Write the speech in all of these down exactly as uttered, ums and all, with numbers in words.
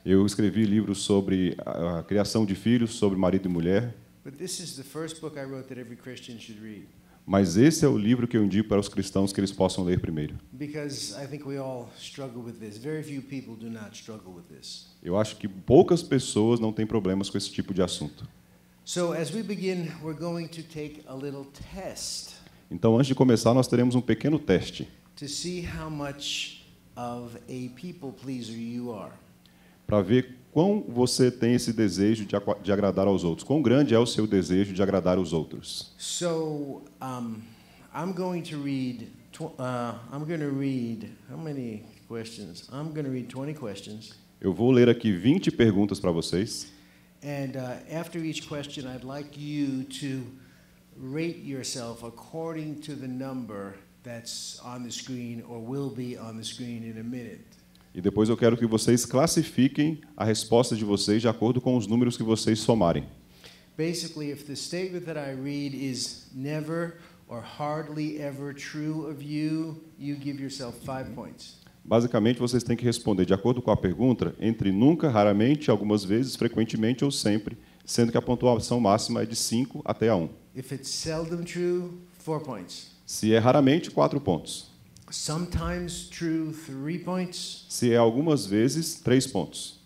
Eu escrevi livros sobre a, a criação de filhos, sobre marido e mulher. But this is the first book I wrote that every Christian should read. Mas esse é o livro que eu indico para os cristãos que eles possam ler primeiro. Because I think we all struggle with this. Very few people do not struggle with this. Eu acho que poucas pessoas não têm problemas com esse tipo de assunto. So as we begin, we're going to take a little test Então, antes de começar, nós teremos um pequeno teste to see how much of a people pleaser you are. para ver quão você tem esse desejo de, de agradar aos outros. Quão grande é o seu desejo de agradar aos outros. So um, I'm going to read. Tw uh, I'm going to read. How many questions? I'm going to read twenty questions. Eu vou ler aqui vinte perguntas para vocês. And uh, after each question, I'd like you to rate yourself according to the number that's on the screen or will be on the screen in a minute. E depois eu quero que vocês classifiquem a resposta de vocês de acordo com os números que vocês somarem. Basically, if the statement that I read is never or hardly ever true of you, you give yourself five points. Basicamente, vocês têm que responder de acordo com a pergunta entre nunca, raramente, algumas vezes, frequentemente ou sempre, sendo que a pontuação máxima é de cinco até a um. If it's seldom true, four points. Se é raramente, quatro pontos. Sometimes true, three points. Se é algumas vezes, três pontos.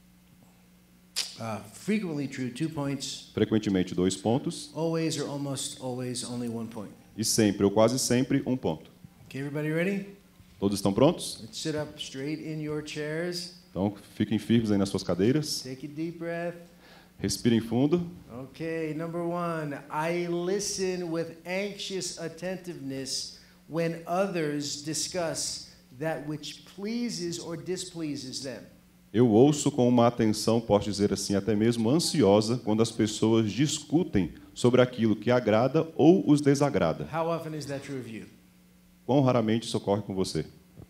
Uh, frequently true, two points. Frequentemente, dois pontos. Always or almost always, only one point. E sempre ou quase sempre, um ponto. Okay, everybody ready? Todos estão prontos? Let's sit up straight in your chairs. Então, fiquem firmes aí nas suas cadeiras. Take a deep breath. Respirem fundo. Okay, number one. I listen with anxious attentiveness when others discuss that which pleases or displeases them. Eu ouço com uma atenção, posso dizer assim, até mesmo ansiosa, quando as pessoas discutem sobre aquilo que agrada ou os desagrada. How often is that true of you? Quão raramente isso ocorre com você?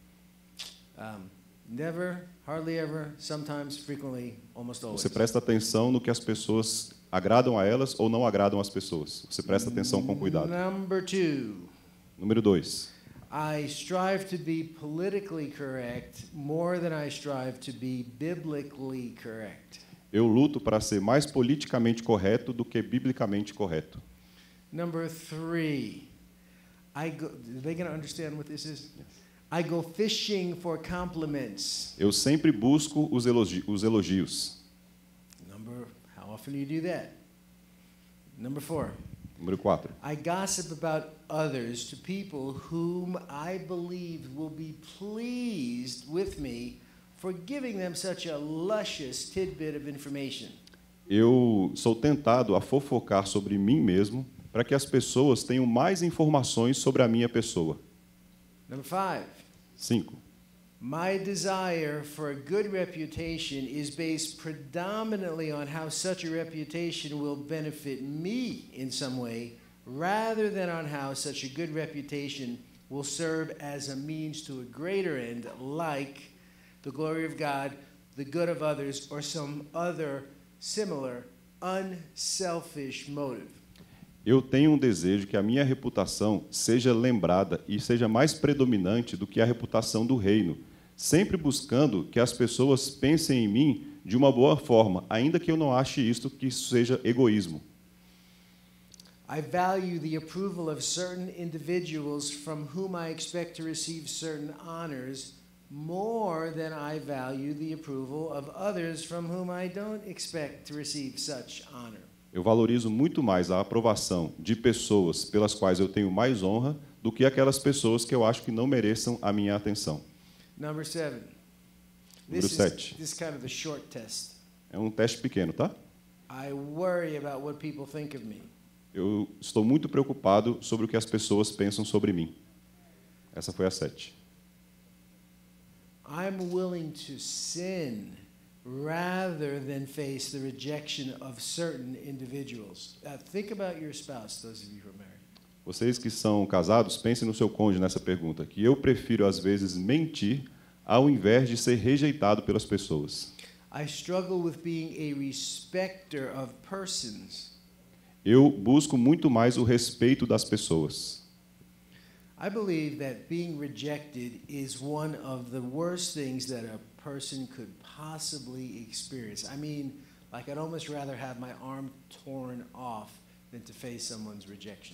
Um, never, hardly ever, sometimes, frequently, almost always. Você presta atenção no que as pessoas agradam a elas ou não agradam às pessoas. Você presta atenção com cuidado. Number two. Número dois. I strive to be politically correct more than I strive to be biblically correct. Eu luto para ser mais politicamente correto do que biblicamente correto. Number three. I go, are they going to understand what this is? I go fishing for compliments. Eu sempre busco os elogi- os elogios. Number, how often do you do that? Number four. Número quatro. I gossip about others to people whom I believe will be pleased with me for giving them such a luscious tidbit of information. Eu sou tentado a fofocar sobre mim mesmo para que as pessoas tenham mais informações sobre a minha pessoa. Number five. Cinco. My desire for a good reputation is based predominantly on how such a reputation will benefit me in some way, rather than on how such a good reputation will serve as a means to a greater end, like the glory of God, the good of others, or some other similar unselfish motive. Eu tenho um desejo que a minha reputação seja lembrada e seja mais predominante do que a reputação do reino, sempre buscando que as pessoas pensem em mim de uma boa forma, ainda que eu não ache isto que isso seja egoísmo. I value the approval of certain individuals from whom I expect to receive certain honors more than I value the approval of others from whom I don't expect to receive such honor. Eu valorizo muito mais a aprovação de pessoas pelas quais eu tenho mais honra do que aquelas pessoas que eu acho que não mereçam a minha atenção. Number seven. Número This is, sete. this is kind of a short test. É um teste pequeno, tá? I worry about what people think of me. Eu estou muito preocupado sobre o que as pessoas pensam sobre mim. Essa foi a sete. I'm willing to sin rather than face the rejection of certain individuals. Uh, think about your spouse, those of you who are married. Vocês que são casados, pensem no seu cônjuge nessa pergunta, que eu prefiro às vezes mentir ao invés de ser rejeitado pelas pessoas. I struggle with being a respecter of persons. Eu busco muito mais o respeito das pessoas. I believe that being rejected is one of the worst things that a person could possibly experience. I mean, like I'd almost rather have my arm torn off than to face someone's rejection.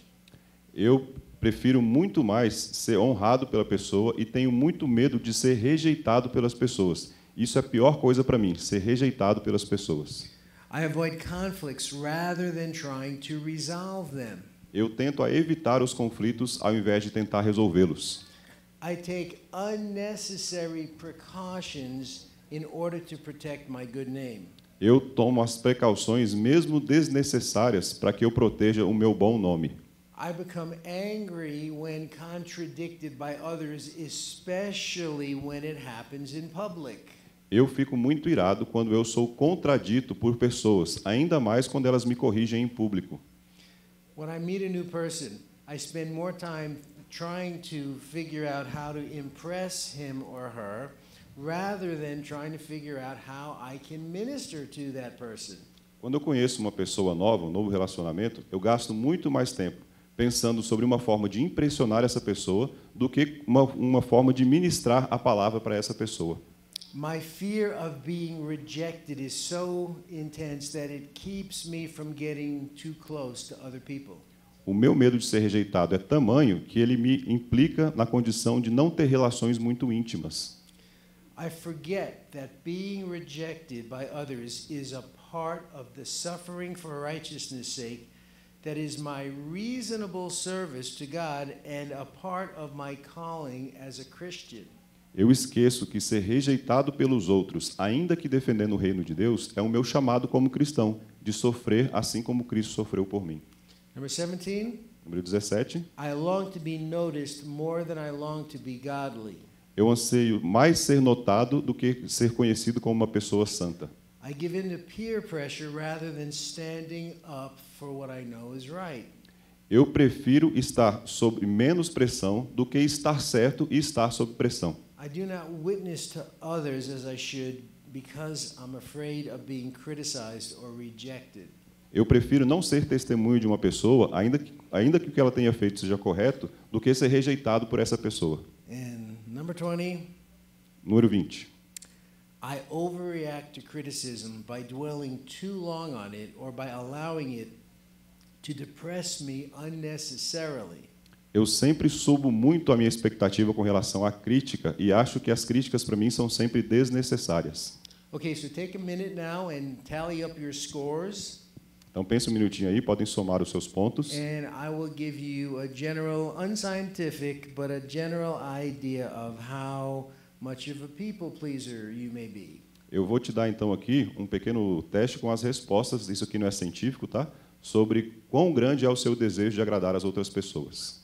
Eu prefiro muito mais ser honrado pela pessoa e tenho muito medo de ser rejeitado pelas pessoas. Isso é a pior coisa para mim, ser rejeitado pelas pessoas. I avoid conflicts rather than trying to resolve them. Eu tento a evitar os conflitos ao invés de tentar resolvê-los. I take unnecessary precautions in order to protect my good name. Eu tomo as precauções mesmo desnecessárias para que eu proteja o meu bom nome. I become angry when contradicted by others, especially when it happens in public. Eu fico muito irado quando eu sou contradito por pessoas, ainda mais quando elas me corrigem em público. When I meet a new person, I spend more time trying to figure out how to impress him or her rather than trying to figure out how I can minister to that person. Quando eu conheço uma pessoa nova, um novo relacionamento, eu gasto muito mais tempo pensando sobre uma forma de impressionar essa pessoa do que uma, uma forma de ministrar a palavra para essa pessoa. My fear of being rejected is so intense that it keeps me from getting too close to other people. O meu medo de ser rejeitado é tamanho que ele me implica na condição de não ter relações muito íntimas. I forget that being rejected by others is a part of the suffering for righteousness' sake that is my reasonable service to God and a part of my calling as a Christian. Eu esqueço que ser rejeitado pelos outros, ainda que defendendo o reino de Deus, é o meu chamado como cristão, de sofrer assim como Cristo sofreu por mim. Number seventeen. Número dezessete. I long to be noticed more than I long to be godly. Eu anseio mais ser notado do que ser conhecido como uma pessoa santa. I give in to peer pressure rather than standing up for what I know is right. Eu prefiro estar sob menos pressão do que estar certo e estar sob pressão. I do not witness to others as I should because I'm afraid of being criticized or rejected. Eu prefiro não ser testemunho de uma pessoa, ainda que, ainda que o que ela tenha feito seja correto, do que ser rejeitado por essa pessoa. And number twenty. Número vinte. I overreact to criticism by dwelling too long on it or by allowing it to depress me unnecessarily. Eu sempre subo muito a minha expectativa com relação à crítica e acho que as críticas para mim são sempre desnecessárias. Okay, so take a minute now and tally up your scores. Então pense um minutinho aí, podem somar os seus pontos. And I will give you a general, unscientific, but a general idea of how much of a people pleaser you may be. Eu vou te dar então aqui um pequeno teste com as respostas, isso aqui não é científico, tá? Sobre quão grande é o seu desejo de agradar as outras pessoas.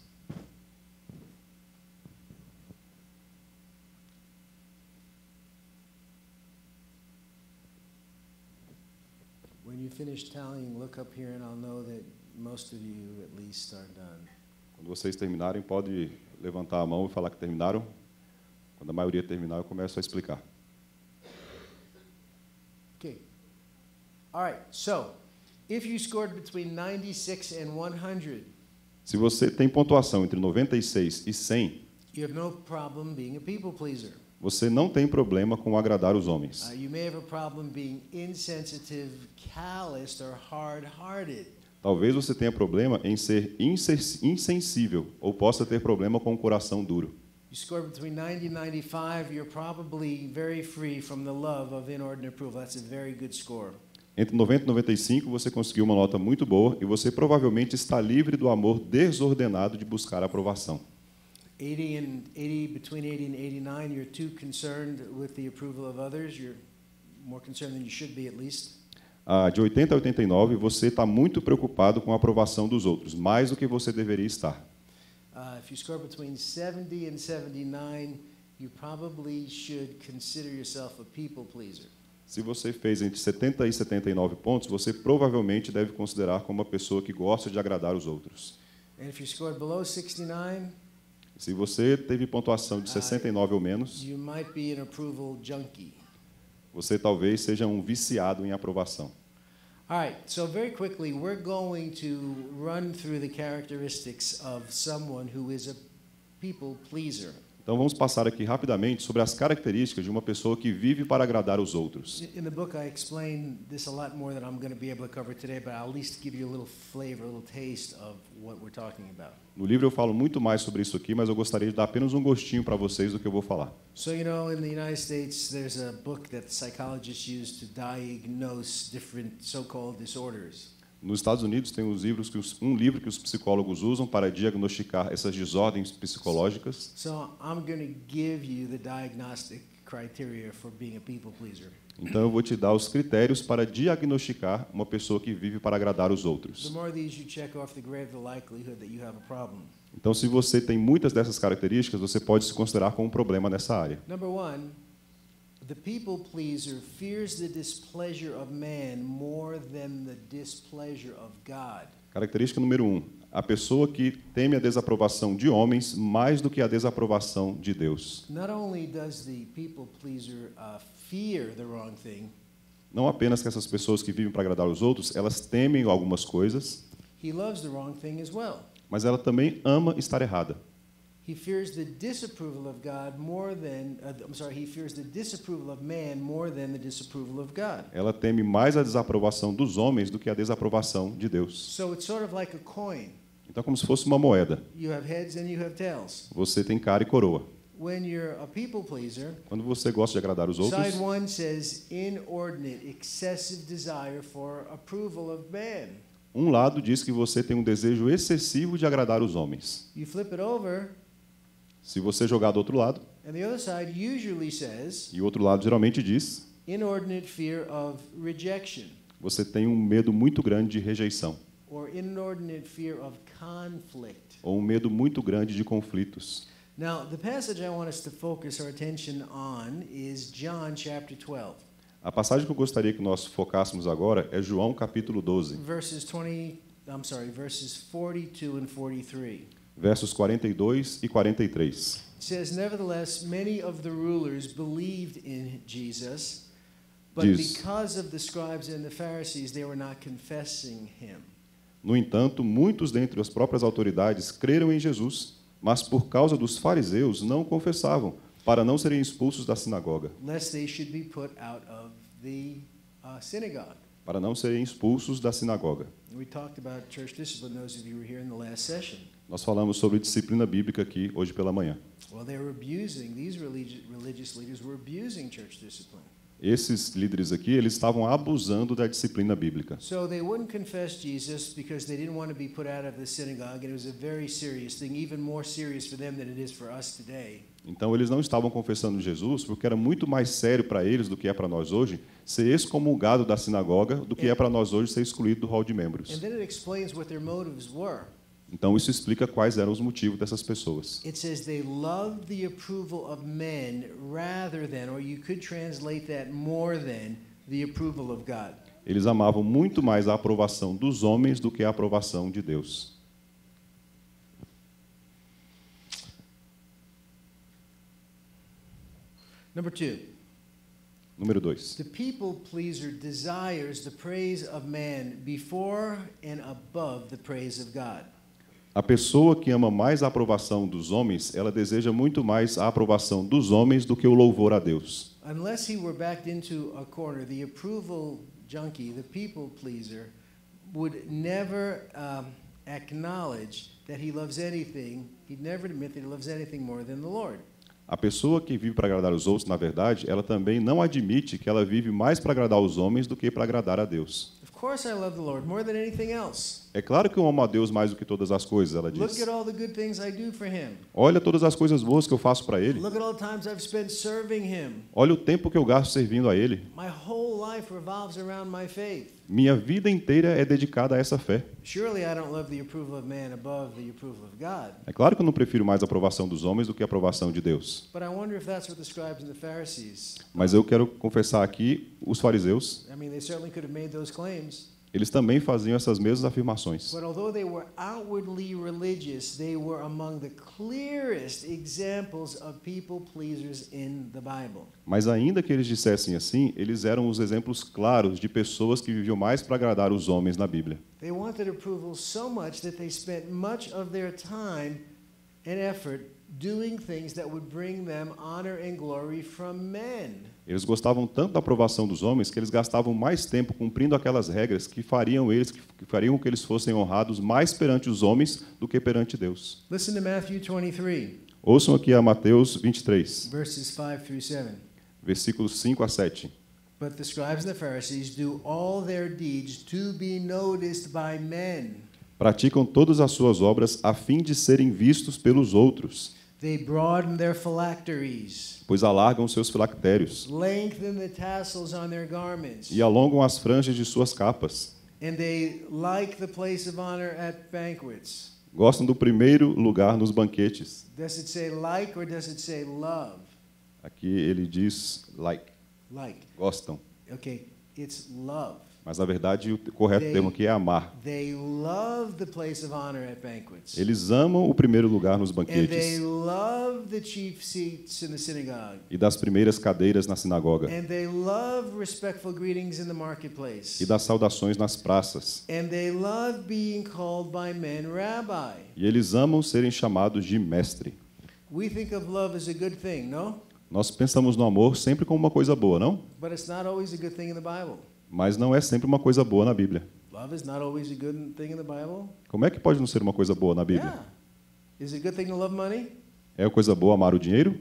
When you finish tallying, look up here and I'll know that most of you at least are done. Quando vocês terminarem, pode levantar a mão e falar que terminaram. Quando a maioria terminar, eu começo a explicar. Okay. All right. So, if you scored between ninety-six and one hundred, Se você tem pontuação entre noventa e seis e cem, you have no problem being a people pleaser. você não tem problema com agradar os homens. Uh, you may have a problem being insensitive, calloused, or hard-hearted. Talvez você tenha problema em ser insensível ou possa ter problema com o coração duro. You score between ninety and ninety-five, you're probably very free from the love of inordinate approval. That's a very good score. Entre noventa e noventa e cinco, você conseguiu uma nota muito boa e você provavelmente está livre do amor desordenado de buscar aprovação. eighty and eighty, between eighty and eighty-nine, you're too concerned with the approval of others. You're more concerned than you should be, at least. Ah, de oitenta a oitenta e nove, você está muito preocupado com a aprovação dos outros, mais do que você deveria estar. Uh, if you score between seventy and seventy-nine, you probably should consider yourself a people pleaser. Se você fez entre setenta e setenta e nove pontos, você provavelmente deve considerar como uma pessoa que gosta de agradar os outros. And if you scored below sixty-nine, Se você teve pontuação de sessenta e nove ou menos, you might be an approval junkie. você talvez seja um viciado em aprovação. All right, so very quickly, we're going to run through the characteristics of someone who is a people pleaser. Então vamos passar aqui rapidamente sobre as características de uma pessoa que vive para agradar os outros. In the book, I explain this a lot more than I'm going to be able to cover today, but I'll at least give you a little flavor, a little taste of what we're talking about. No livro eu falo muito mais sobre isso aqui, mas eu gostaria de dar apenas um gostinho para vocês do que eu vou falar. So, you know, in the United States, there's a book that psychologists use to diagnose different so-called disorders. Nos Estados Unidos tem os livros que os, um livro que os psicólogos usam para diagnosticar essas desordens psicológicas. So, I'm going to give you the diagnostic criteria for being a people pleaser. Então eu vou te dar os critérios para diagnosticar uma pessoa que vive para agradar os The outros. more these you check off, the greater the likelihood that you have a problem. Então, se você tem muitas dessas características, você pode se considerar com um problema nessa área. Number one, the people pleaser fears the displeasure of man more than the displeasure of God. Característica número um: a pessoa que teme a desaprovação de homens mais do que a desaprovação de Deus. Not only does the people pleaser uh, fear the wrong thing, Não apenas que essas pessoas que vivem para agradar os outros, elas temem algumas coisas, he loves the wrong thing as well. mas ela também ama estar errada. He fears the disapproval of God more than, uh, I'm sorry, he fears the disapproval of man more than the disapproval of God. Ela teme mais a desaprovação dos homens do que a desaprovação de Deus. So it's sort of like a coin. Então, é como se fosse uma moeda. You have heads and you have tails. Você tem cara e coroa. When you're a people pleaser, Quando você gosta de agradar os outros, side one says inordinate, excessive desire for approval of man. um lado diz que você tem um desejo excessivo de agradar os homens. You flip it over, Se você jogar do outro lado, and the other side usually says e o outro lado geralmente diz, inordinate fear of rejection você tem um medo muito grande de rejeição, or inordinate fear of conflict. ou um medo muito grande de conflitos. Now, the passage I want us to focus our attention on is John chapter twelve, A passagem que eu gostaria que nós focássemos agora é João capítulo doze, verses twenty, I'm sorry, verses forty-two and forty-three. versos quarenta e dois e quarenta e três. It says, nevertheless, many of the rulers believed in Jesus, but Diz. because of the scribes and the Pharisees, they were not confessing him. No entanto, muitos dentre as próprias autoridades creram em Jesus, mas por causa dos fariseus não confessavam, para não serem expulsos da sinagoga, Lest they should be put out of the uh, synagogue. para não serem expulsos da sinagoga. We talked about church discipline, those of you who were here in the last session. Nós falamos sobre disciplina bíblica aqui hoje pela manhã. Well, they were abusing, these religi- religious leaders were abusing church discipline. Esses líderes aqui, eles estavam abusando da disciplina bíblica. So they wouldn't confess Jesus because they didn't want to be put out of the synagogue, and it was a very serious thing, even more serious for them than it is for us today. Então, eles não estavam confessando Jesus porque era muito mais sério para eles do que é para nós hoje ser excomungado da sinagoga do que é para nós hoje ser excluído do hall de membros. And then it explains what their motives were. Então, isso explica quais eram os motivos dessas pessoas. It says they loved the approval of men rather than, or you could translate that more than, the approval of God. Eles amavam muito mais a aprovação dos homens do que a aprovação de Deus. Number two, Número dois. the people pleaser desires the praise of man before and above the praise of God. A pessoa que ama mais a aprovação dos homens, ela deseja muito mais a aprovação dos homens do que o louvor a Deus. Unless he were backed into a corner, the approval junkie, the people pleaser, would never um, acknowledge that he loves anything. He'd never admit that he loves anything more than the Lord. A pessoa que vive para agradar os outros, na verdade, ela também não admite que ela vive mais para agradar os homens do que para agradar a Deus. Of course I love the Lord more than anything else. É claro que eu amo a Deus mais do que todas as coisas, ela Look diz. at all the good things I do for him. Olha todas as coisas boas que eu faço para Ele. Look at all the times I've spent serving him. Olha o tempo que eu gasto servindo a Ele. My whole life revolves around my faith. Minha vida inteira é dedicada a essa fé. Surely I don't love the approval of man above the approval of God. É claro que eu não prefiro mais a aprovação dos homens do que a aprovação de Deus. But I wonder if that's what the scribes and the Pharisees, Mas eu quero confessar aqui, os fariseus, I mean, they certainly could have made those claims. eles também faziam essas mesmas afirmações. But although they were outwardly religious, they were among the clearest examples of people pleasers in the Bible. Mas ainda que eles dissessem assim, eles eram os exemplos claros de pessoas que viviam mais para agradar os homens na Bíblia. They wanted approval so much that they spent much of their time and effort doing things that would bring them honor and glory from men. Eles gostavam tanto da aprovação dos homens que eles gastavam mais tempo cumprindo aquelas regras que fariam eles que fariam que eles fossem honrados mais perante os homens do que perante Deus. Listen to Matthew twenty-three, Ouçam aqui a Mateus vinte e três, verses five through seven. versículos cinco a sete. But the scribes and the Pharisees do all their deeds to be noticed by men. Praticam todas as suas obras a fim de serem vistos pelos outros, They broaden their phylacteries, pois alargam seus filactérios lengthen the tassels on their garments, e alongam as franjas de suas capas. and they like the place of honor at banquets. Gostam do primeiro lugar nos banquetes. Does it say like or does it say love? Aqui ele diz like, Like. gostam. Okay, it's love. Mas na verdade o correto They- termo aqui é amar. They love the place of honor at banquets. Eles amam o primeiro lugar nos And they banquetes love the chief seats in the synagogue. e das primeiras cadeiras na sinagoga And they love respectful greetings in the marketplace. e das saudações nas praças. And they love being called by men rabbi. E eles amam serem chamados de mestre. We think of love as a good thing, no? Nós pensamos no amor sempre como uma coisa boa, não? But it's not always a good thing in the Bible. Mas não é sempre uma coisa boa na Bíblia. Love is not always a good thing in the Bible. Como é que pode não ser uma coisa boa na Bíblia? Yeah. Is it a good thing to love money? É uma coisa boa amar o dinheiro?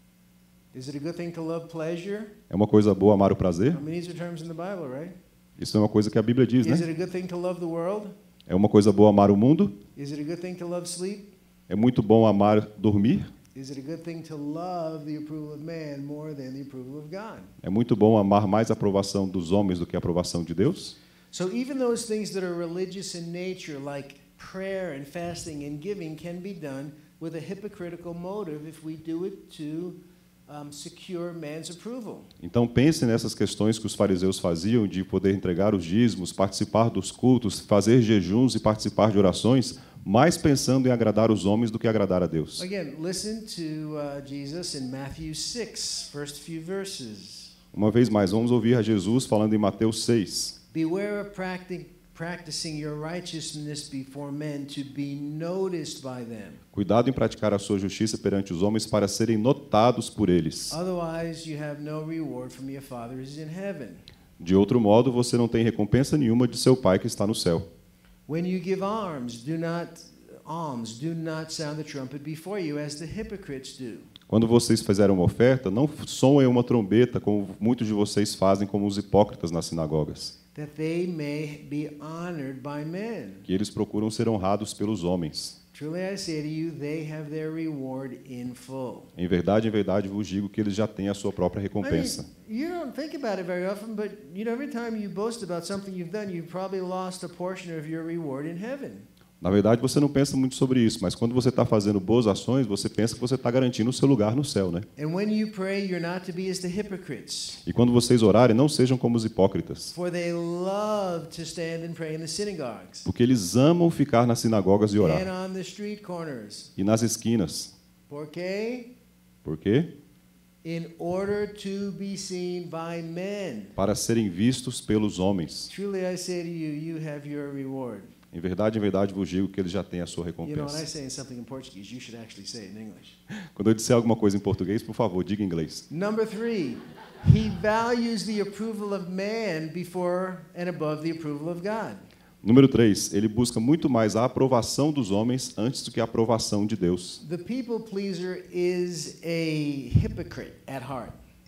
Is it a good thing to love pleasure? É uma coisa boa amar o prazer? I mean, these are terms in the Bible, right? Isso é uma coisa que a Bíblia diz, Is né? it a good thing to love the world? É uma coisa boa amar o mundo? Is it a good thing to love sleep? É muito bom amar dormir? Is it a good thing to love the approval of man more than the approval of God? É muito bom amar mais a aprovação dos homens do que a aprovação de Deus? So even those things that are religious in nature, like prayer and fasting and giving, can be done with a hypocritical motive if we do it to um, secure man's approval. Então pense nessas questões que os fariseus faziam de poder entregar os dízimos, participar dos cultos, fazer jejuns e participar de orações, mais pensando em agradar os homens do que agradar a Deus. Again, listen to uh, Jesus in Matthew six, first few verses. Uma vez mais, vamos ouvir a Jesus falando em Mateus seis. Beware of practi- practicing your righteousness before men to be noticed by them. Cuidado em praticar a sua justiça perante os homens para serem notados por eles. Otherwise, you have no reward from your Father who is in heaven. De outro modo, você não tem recompensa nenhuma de seu Pai que está no céu. When you give alms, do not alms, do not sound the trumpet before you, as the hypocrites do. Quando vocês fizerem uma oferta, não soem uma trombeta, como muitos de vocês fazem, como os hipócritas nas sinagogas, That they may be honored by men. que eles procuram ser honrados pelos homens. Truly I say to you, they have their reward in full. Em verdade, em verdade, vos digo que eles já têm a sua própria I mean, recompensa. you don't think about it very often, but you know, every time you boast about something you've done, you've probably lost a portion of your reward in heaven. Na verdade, você não pensa muito sobre isso, mas quando você está fazendo boas ações, você pensa que você está garantindo o seu lugar no céu, né? And when you pray, you're not to be as the hypocrites, E quando vocês orarem, não sejam como os hipócritas, for they love to stand and pray in the synagogues porque eles amam ficar nas sinagogas e and orar, on the street corners. e nas esquinas. Porque Por quê? in order to be seen by men. Para serem vistos pelos homens. Truly I say to you, you have your reward. Em verdade, em verdade, vos digo que eles já têm a sua You know, when I recompensa. say something in Portuguese, you should actually say it in English. Quando eu disser alguma coisa em português, por favor, diga em inglês. Number three, he values the approval of man before and above the approval of God. Número três, ele busca muito mais a aprovação dos homens antes do que a aprovação de Deus. The people pleaser is a hypocrite at heart.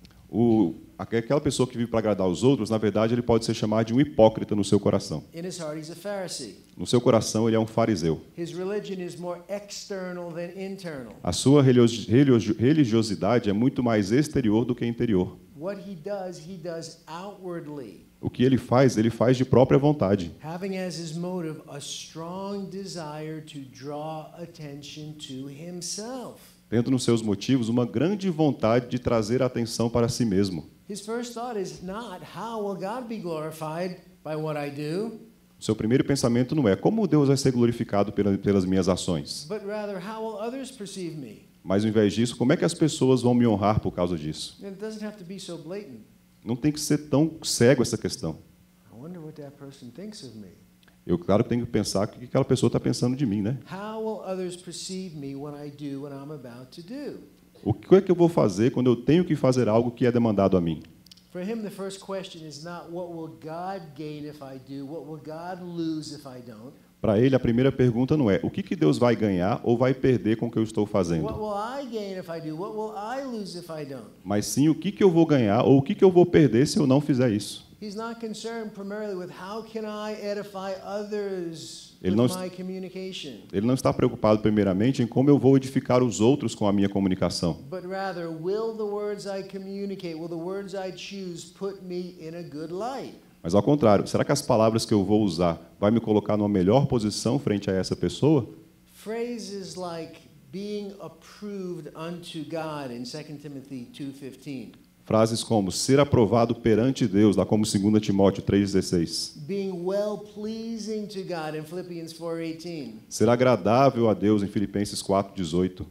O, aquela pessoa que vive para agradar os outros, na verdade, ele pode ser chamado de um hipócrita no seu coração. In his heart, he's a Pharisee. No seu coração, ele é um fariseu. His religion is more external than internal. A sua religio- religio- religiosidade é muito mais exterior do que interior. What he does, he does outwardly, O que ele faz, ele faz de própria vontade, having as his motive a strong desire to draw attention to himself. tendo nos seus motivos uma grande vontade de trazer a atenção para si mesmo. His first thought is not, how will God be glorified by what I do? O seu primeiro pensamento não é como Deus vai ser glorificado pela- pelas minhas ações, But rather, how will others perceive me? mas ao invés disso, como é que as pessoas vão me honrar por causa disso? And it doesn't have to be so blatant. Não tem que ser tão cego essa questão. I wonder what that person thinks of me. Eu, claro, que tenho que pensar o que aquela pessoa está pensando de mim, né? How will others perceive me when I do what I'm about to do? O que é que eu vou fazer quando eu tenho que fazer algo que é demandado a mim? For him, the first question is not what will God gain if I do, what will God lose if I don't? Para ele, a primeira pergunta não é o que que Deus vai ganhar ou vai perder com o que eu estou What fazendo, will I gain if I do? What will I lose if I don't? mas sim o que que eu vou ganhar ou o que que eu vou perder se eu não fizer isso. He's not concerned primarily with how can I edify others Ele with não- my communication, Ele não está preocupado primeiramente em como eu vou edificar os outros com a minha comunicação, but rather, will the words I communicate, will the words I choose put me in a good light? mas ao contrário, será que as palavras que eu vou usar vai me colocar numa melhor posição frente a essa pessoa? Phrases like being approved unto God in Second Timothy two fifteen, Frases como ser aprovado perante Deus, lá como dois Timóteo três dezesseis. being well pleasing to God in Philippians four eighteen, Ser agradável a Deus em Filipenses quatro dezoito.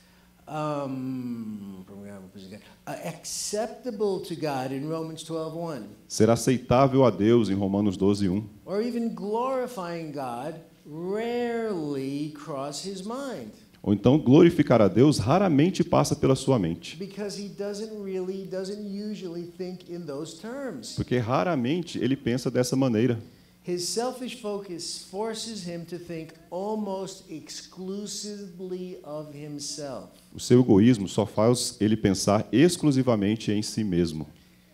um, uh, acceptable to God in Romans twelve one, Ser aceitável a Deus em Romanos doze um. or even glorifying God rarely cross his mind Ou então glorificar a Deus raramente passa pela sua mente, because he doesn't really, doesn't usually think in those terms. porque raramente ele pensa dessa maneira. His selfish focus forces him to think almost exclusively of himself. O seu egoísmo só faz ele pensar exclusivamente em si mesmo.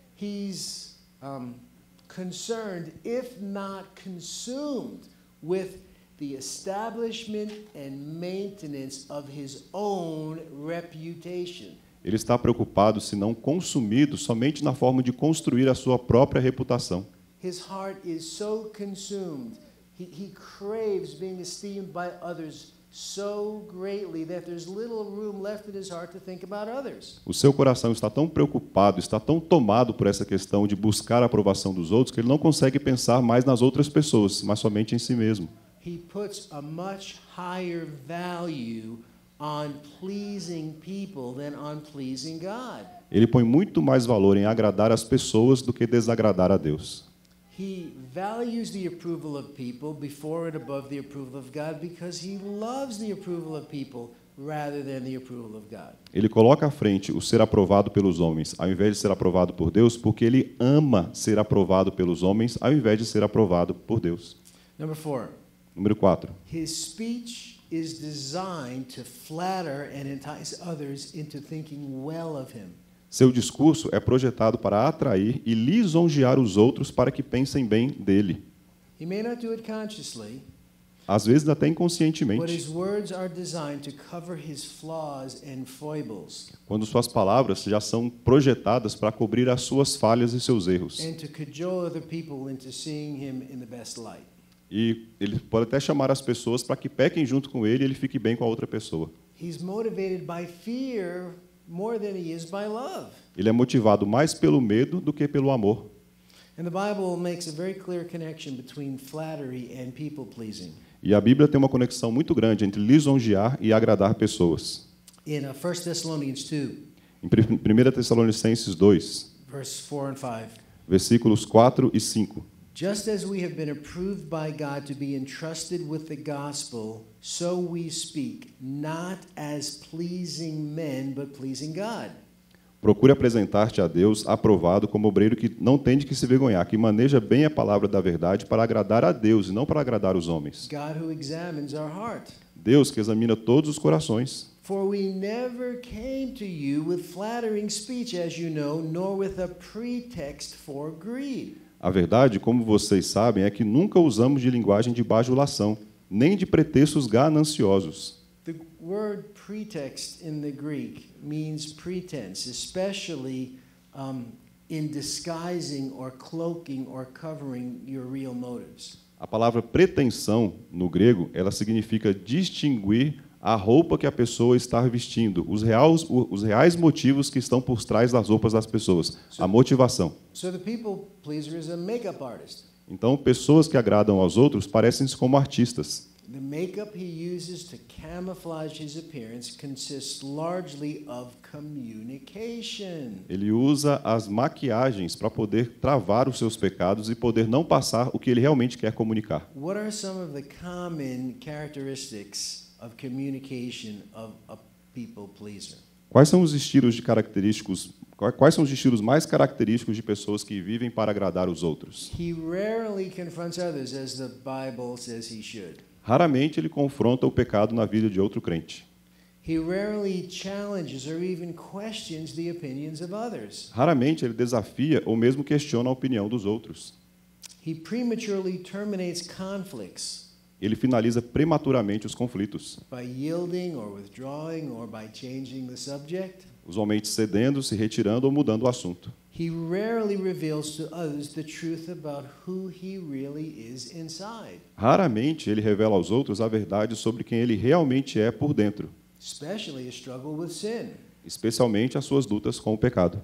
He's um, concerned, if not consumed, with the establishment and maintenance of his own reputation. Ele está preocupado, se não consumido, somente na forma de construir a sua própria reputação. His heart is so consumed. He, he craves being esteemed by others so greatly that there's little room left in his heart to think about others. O seu coração está tão preocupado, está tão tomado por essa questão de buscar a aprovação dos outros, que ele não consegue pensar mais nas outras pessoas, mas somente em si mesmo. He puts a much higher value on pleasing people than on pleasing God. Ele põe muito mais valor em agradar as pessoas do que desagradar a Deus. He values the approval of people before and above the approval of God because he loves the approval of people rather than the approval of God. Ele coloca à frente o ser aprovado pelos homens, ao invés de ser aprovado por Deus, porque ele ama ser aprovado pelos homens, ao invés de ser aprovado por Deus. Number four, Número quatro. his speech is designed to flatter and entice others into thinking well of him. Seu discurso é projetado para atrair e lisonjear os outros para que pensem bem dele. He may not do it consciously, Às vezes até but inconscientemente, his words are designed to cover his flaws and foibles quando suas palavras já são projetadas para cobrir as suas falhas e seus erros. and to cajole other people into seeing him in the best light. E ele pode até chamar as pessoas para que pequem junto com ele e ele fique bem com a outra pessoa. He's motivated by fear more than he is by love. Ele é motivado mais pelo medo do que pelo amor. And the Bible makes a very clear connection between flattery and people pleasing. E a Bíblia tem uma conexão muito grande entre lisonjear e agradar pessoas. In uh, First Thessalonians two, Em primeira Tessalonicenses dois, verse four and five, versículos quatro e cinco. just as we have been approved by God to be entrusted with the gospel, so we speak, not as pleasing men, but pleasing God. Procure apresentar-te a Deus aprovado como obreiro que não tem de que se vergonhar, que maneja bem a palavra da verdade para agradar a Deus e não para agradar os homens. God who examines our heart. Deus que examina todos os corações. For we never came to you with flattering speech, as you know, nor with a pretext for greed. A verdade, como vocês sabem, é que nunca usamos de linguagem de bajulação, nem de pretextos gananciosos. The word pretext in the Greek means pretense, especially um, in disguising or cloaking or covering your real motives. A palavra pretensão, no grego, ela significa distinguir a roupa que a pessoa está vestindo, os reais, os reais motivos que estão por trás das roupas das pessoas, a motivação. So the people pleaser is a makeup artist. Então, pessoas que agradam aos outros parecem-se como artistas. The makeup he uses to camouflage his appearance consists largely of communication. Ele usa as maquiagens para poder travar os seus pecados e poder não passar o que ele realmente quer comunicar. What are some of the common characteristics of communication of a people pleaser? Quais são os estilos de característicos? Quais são os estilos mais característicos de pessoas que vivem para agradar os outros? He rarely confronts others as the Bible says he should. Raramente ele confronta o pecado na vida de outro crente. He rarely challenges or even questions the opinions of others. Raramente ele desafia ou mesmo questiona a opinião dos outros. He prematurely terminates conflicts Ele finaliza prematuramente os conflitos, by yielding or withdrawing or by changing the subject. usualmente cedendo, se retirando ou mudando o assunto. He rarely reveals to others the truth about who he really is inside, Raramente ele revela aos outros a verdade sobre quem ele realmente é por dentro, especially a struggle with sin. especialmente as suas lutas com o pecado.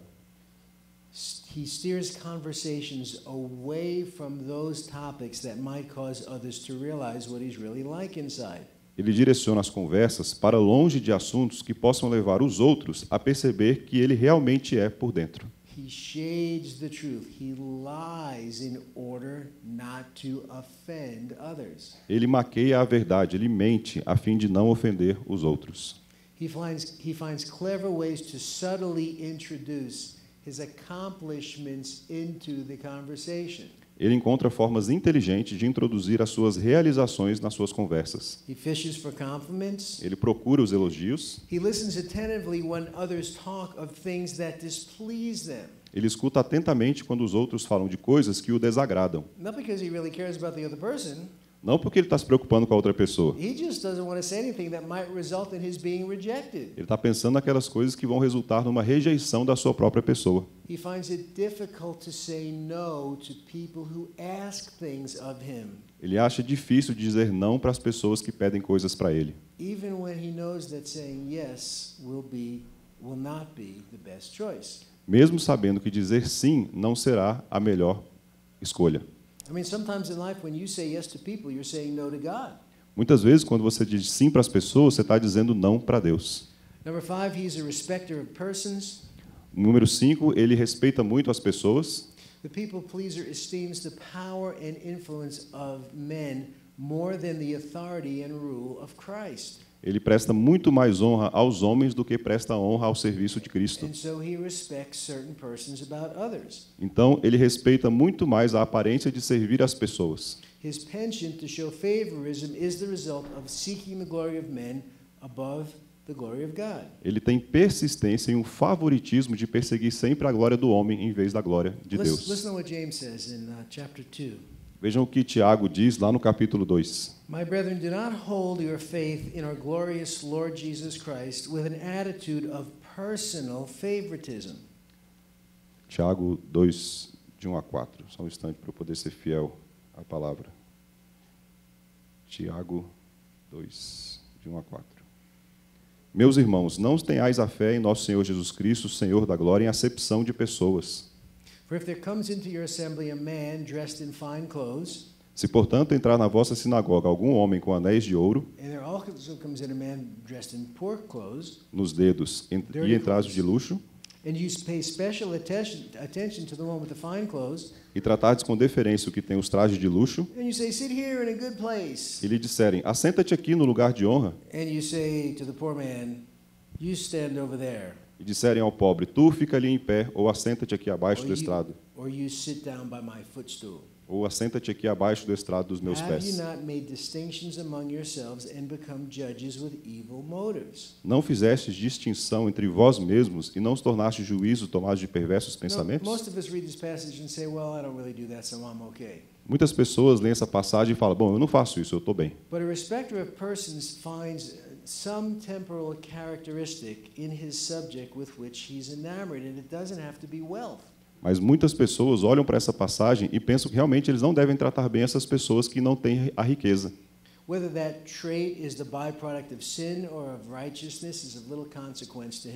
He steers conversations away from those topics that might cause others to realize what he's really like inside. Ele direciona as conversas para longe de assuntos que possam levar os outros a perceber que ele realmente é por dentro. He shades the truth. He lies in order not to offend others. Ele maqueia a verdade, ele mente a fim de não ofender os outros. He finds, he finds clever ways to subtly introduce his accomplishments into the conversation. Ele encontra formas inteligentes de introduzir as suas realizações nas suas conversas. He fishes for compliments. Ele procura os elogios. He listens attentively when others talk of things that displease them. Ele escuta atentamente quando os outros falam de coisas que o desagradam. Not because he really cares about the other person. Não porque ele está se preocupando com a outra pessoa. He just doesn't want to say anything that might result in his being rejected. Ele está pensando naquelas coisas que vão resultar numa rejeição da sua própria pessoa. He finds it difficult to say no to people who ask things of him, Ele acha difícil dizer não para as pessoas que pedem coisas para ele, even when he knows that saying yes will be will not be the best choice. mesmo sabendo que dizer sim não será a melhor escolha. I mean, sometimes in life when you say yes to people, you're saying no to God. Muitas vezes, quando você diz sim para as pessoas, você está dizendo não para Deus. Number five, he's a respecter of persons. Número cinco, ele respeita muito as pessoas. The people pleaser esteems the power and influence of men more than the authority and rule of Christ. Ele presta muito mais honra aos homens do que presta honra ao serviço de Cristo. And so he respects certain persons about others. Então, ele respeita muito mais a aparência de servir as pessoas. His penchant to show favorism is the result of seeking the glory of men above the glory of God. Ele tem persistência em um favoritismo de perseguir sempre a glória do homem em vez da glória de Listen, Deus. listen to what James says in uh, chapter two. Vejam o que Tiago diz lá no capítulo dois. My brethren, do not hold your faith in our glorious Lord Jesus Christ with an attitude of personal favoritism. Tiago dois, de um a quatro. Só um instante para eu poder ser fiel à palavra. Tiago dois, de um a quatro. Meus irmãos, não tenhais a fé em nosso Senhor Jesus Cristo, Senhor da glória, em acepção de pessoas. For if there comes into your assembly a man dressed in fine clothes, Se, portanto, entrar na vossa sinagoga algum homem com anéis de ouro and there also comes in a man dressed in poor clothes, nos dedos e em trajes de luxo, and you pay special attention, attention to the one with the fine clothes, e tratardes com deferência o que tem os trajes de luxo, and you say, sit here in a good place, e lhe disserem, assenta-te aqui no lugar de honra, and you say to the poor man, you stand over there, e disserem ao pobre, tu fica ali em pé, ou assenta-te aqui abaixo or do you, estrado, or you sit down by my footstool. ou assenta-te aqui abaixo do estrado dos meus Have you pés. not made distinctions among yourselves and become judges with evil motives? Não fizestes distinção entre vós mesmos e não os tornaste juízo tomados de perversos No, pensamentos? most of us read this passage and say, well, I don't really do that, so I'm okay. Muitas pessoas leem essa passagem e falam, bom, eu não faço isso, eu estou bem. But a respecter of persons finds some temporal characteristic in his subject with which he's enamored, and it doesn't have to be wealth. Mas muitas pessoas olham para essa passagem e pensam que realmente eles não devem tratar bem essas pessoas que não têm a riqueza. Whether that trait is the byproduct of sin or of righteousness is of little consequence to him.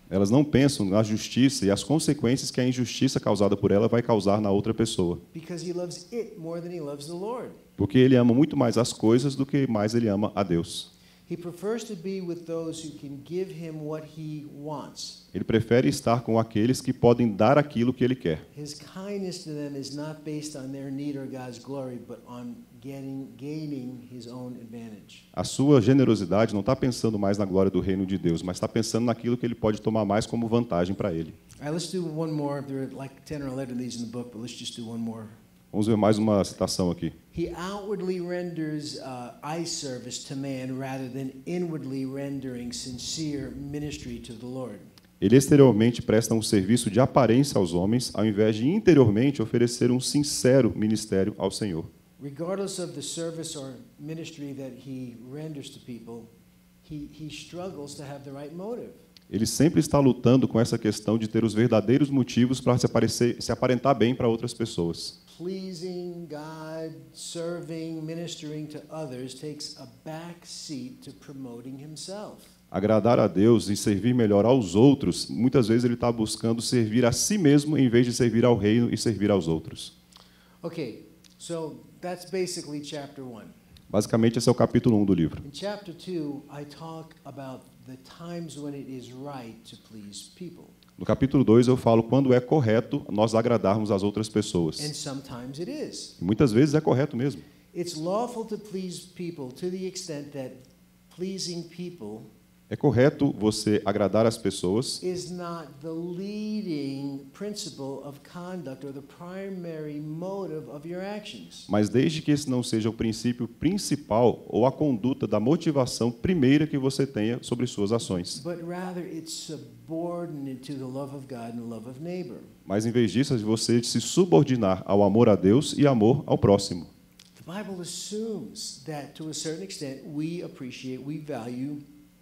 Elas não pensam na justiça e as consequências que a injustiça causada por ela vai causar na outra pessoa. Because he loves it more than he loves the Lord. Porque ele ama muito mais as coisas do que mais ele ama a Deus. He prefers to be with those who can give him what he wants. Ele prefere estar com aqueles que podem dar aquilo que ele quer. His kindness to them is not based on their need or God's glory, but on getting, gaining his own advantage. A sua generosidade não está pensando mais na glória do reino de Deus, mas está pensando naquilo que ele pode tomar mais como vantagem para ele. All right, let's do one more. There are like ten or eleven of these in the book, but let's just do one more. Vamos ver mais uma citação aqui. He outwardly renders uh, eye service to man rather than inwardly rendering sincere ministry to the Lord. Ele exteriormente presta um serviço de aparência aos homens, ao invés de interiormente oferecer um sincero ministério ao Senhor. Regardless of the service or ministry that he renders to people, he, he struggles to have the right motive. Ele sempre está lutando com essa questão de ter os verdadeiros motivos para se, aparecer, se aparentar bem para outras pessoas. Pleasing God, serving, ministering to others takes a back seat to promoting himself. Agradar a Deus e servir melhor aos outros, muitas vezes ele está buscando servir a si mesmo em vez de servir ao reino e servir aos outros. Okay, so that's basically chapter one. Basicamente, esse é o capítulo um do livro. In chapter two, I talk about the times when it is right to please people. No capítulo dois, eu falo quando é correto nós agradarmos as outras pessoas. And sometimes it is. E muitas vezes é correto mesmo. It's lawful to please people to the extent that pleasing people É correto você agradar as pessoas, is not the leading principle of conduct or the primary motive of your actions. mas desde que esse não seja o princípio principal ou a conduta da motivação primeira que você tenha sobre suas ações. But rather it's subordinate to the love of God and the love of neighbor. Mas em vez disso, é de você se subordinar ao amor a Deus e amor ao próximo. The Bible assumes that to a certain extent we appreciate, we value,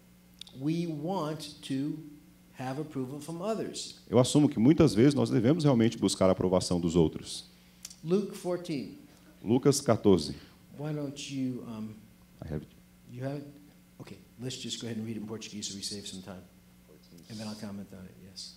we want to have approval from others. Eu assumo que muitas vezes nós devemos realmente buscar a aprovação dos outros. Luke fourteen. Lucas catorze. Why don't you um, I have it. you have it? Okay, let's just go ahead and read it in Portuguese so we save some time. And then I'll comment on it, yes.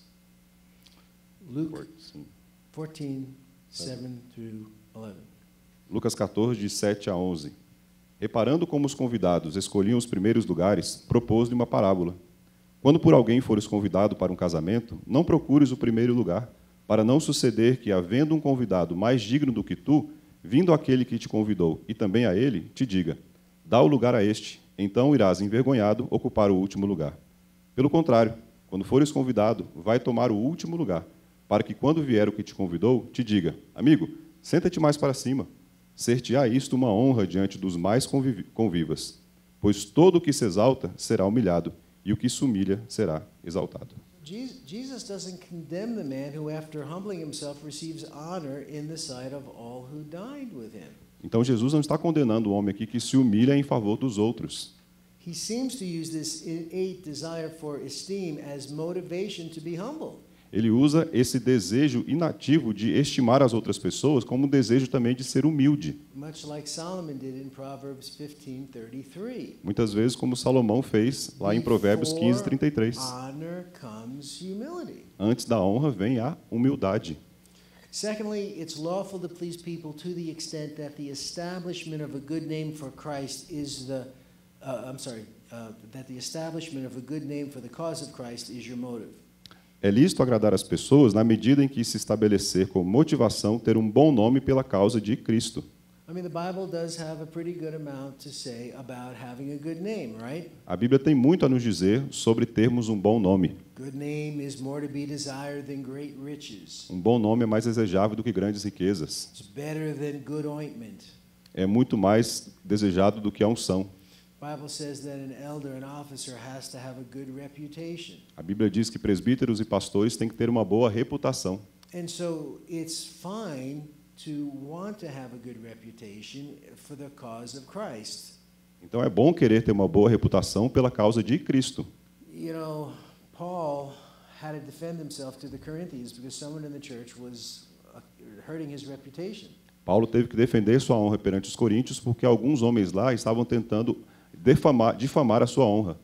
Luke fourteen, seven through eleven. Lucas catorze, de sete a onze. Reparando como os convidados escolhiam os primeiros lugares, propôs-lhe uma parábola. Quando por alguém fores convidado para um casamento, não procures o primeiro lugar, para não suceder que, havendo um convidado mais digno do que tu, vindo aquele que te convidou, e também a ele, te diga, dá o lugar a este, então irás envergonhado ocupar o último lugar. Pelo contrário, quando fores convidado, vai tomar o último lugar, para que quando vier o que te convidou, te diga, amigo, senta-te mais para cima. Ser-te-á isto uma honra diante dos mais conviv- convivas, pois todo o que se exalta será humilhado, e o que se humilha será exaltado. Je- Jesus doesn't condemn the man who, after humbling himself, receives honor in the sight of all who dined with him. Então Jesus não está condenando o homem aqui que se humilha em favor dos outros. He seems to use this innate desire for esteem as motivation to be humble. Ele usa esse desejo inativo de estimar as outras pessoas como um desejo também de ser humilde. Much like Solomon did in Proverbs fifteen thirty-three. Muitas vezes, como Salomão fez lá em Provérbios quinze, trinta e três. Honor comes humility. Antes da honra vem a humildade. Secondly, it's lawful to please people to the extent that the establishment of a good name for Christ is the, uh, I'm sorry, uh, that the establishment of a good name for the cause of Christ is your motive. É lícito agradar as pessoas na medida em que se estabelecer como motivação ter um bom nome pela causa de Cristo. I mean, the Bible does have a pretty good amount to say about having a good name, right? A Bíblia tem muito a nos dizer sobre termos um bom nome. Good name is more to be desired than great riches. Um bom nome é mais desejável do que grandes riquezas. It's better than good ointment. É muito mais desejado do que a unção. The Bible says that an elder, an officer, has to have a good reputation. A Bíblia diz que presbíteros e pastores têm que ter uma boa reputação. And so it's fine to want to have a good reputation for the cause of Christ. Então é bom querer ter uma boa reputação pela causa de Cristo. You know, Paul had to defend himself to the Corinthians because someone in the church was uh, hurting his reputation. Paulo teve que defender sua honra perante os coríntios porque alguns homens lá estavam tentando defamar, difamar a sua honra.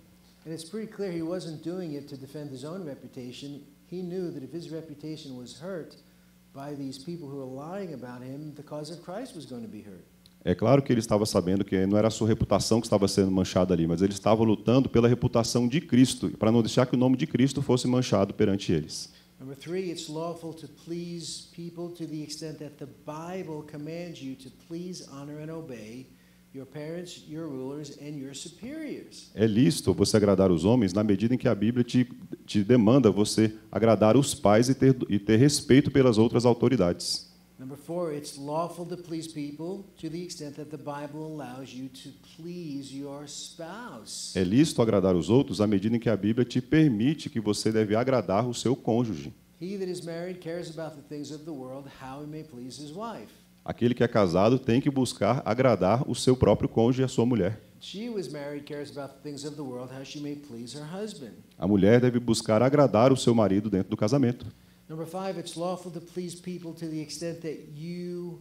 And it's pretty clear he wasn't doing it to defend his own reputation. He knew that if his reputation was hurt by these people who were lying about him, the cause of Christ was going to be hurt. É claro que ele estava sabendo que não era a sua reputação que estava sendo manchada ali, mas ele estava lutando pela reputação de Cristo, para não deixar que o nome de Cristo fosse manchado perante eles. Number three, it's lawful to please people to the extent that the Bible commands you to please, honor, and obey your parents, your rulers, and your superiors. É lícito você agradar os homens na medida em que a Bíblia te, te demanda você agradar os pais e ter, e ter respeito pelas outras autoridades. Number four, it's lawful to please people to the extent that the Bible allows you to please your spouse. É lícito agradar os outros à medida em que a Bíblia te permite que você deve agradar o seu cônjuge. He that is married cares about the things of the world, how he may please his wife. Aquele que é casado tem que buscar agradar o seu próprio cônjuge e a sua mulher. She who is married cares about the things of the world, how she may please her husband. A mulher deve buscar agradar o seu marido dentro do casamento. Number five, it's lawful to please people to the extent that you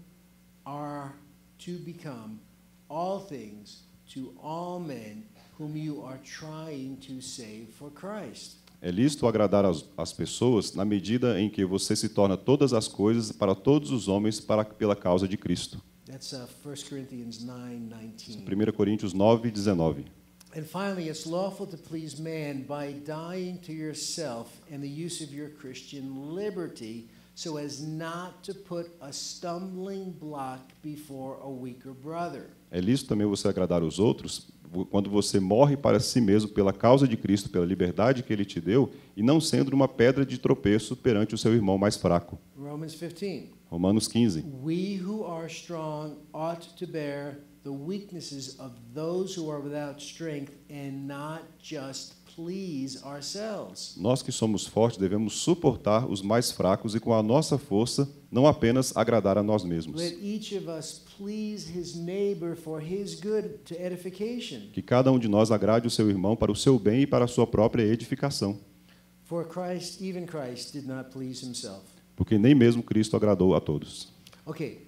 are to become all things to all men whom you are trying to save for Christ. É lícito agradar as, as pessoas na medida em que você se torna todas as coisas para todos os homens para, pela causa de Cristo. That's uh, First Corinthians nine nineteen. primeira Coríntios nove, dezenove. And finally, it's lawful to please man by dying to yourself and the use of your Christian liberty so as not to put a stumbling block before a weaker brother. É lícito também você agradar os outros quando você morre para si mesmo pela causa de Cristo, pela liberdade que Ele te deu, e não sendo uma pedra de tropeço perante o seu irmão mais fraco. Romans fifteen. Romanos quinze. We who are strong ought to bear the weaknesses of those who are without strength and not just please ourselves. Nós que somos fortes devemos suportar os mais fracos e com a nossa força não apenas agradar a nós mesmos. Let each of us please his neighbor for his good to edification. Que cada um de nós agrade o seu irmão para o seu bem e para a sua própria edificação. For Christ, even Christ, did not please himself. Porque nem mesmo Cristo agradou a todos. Okay,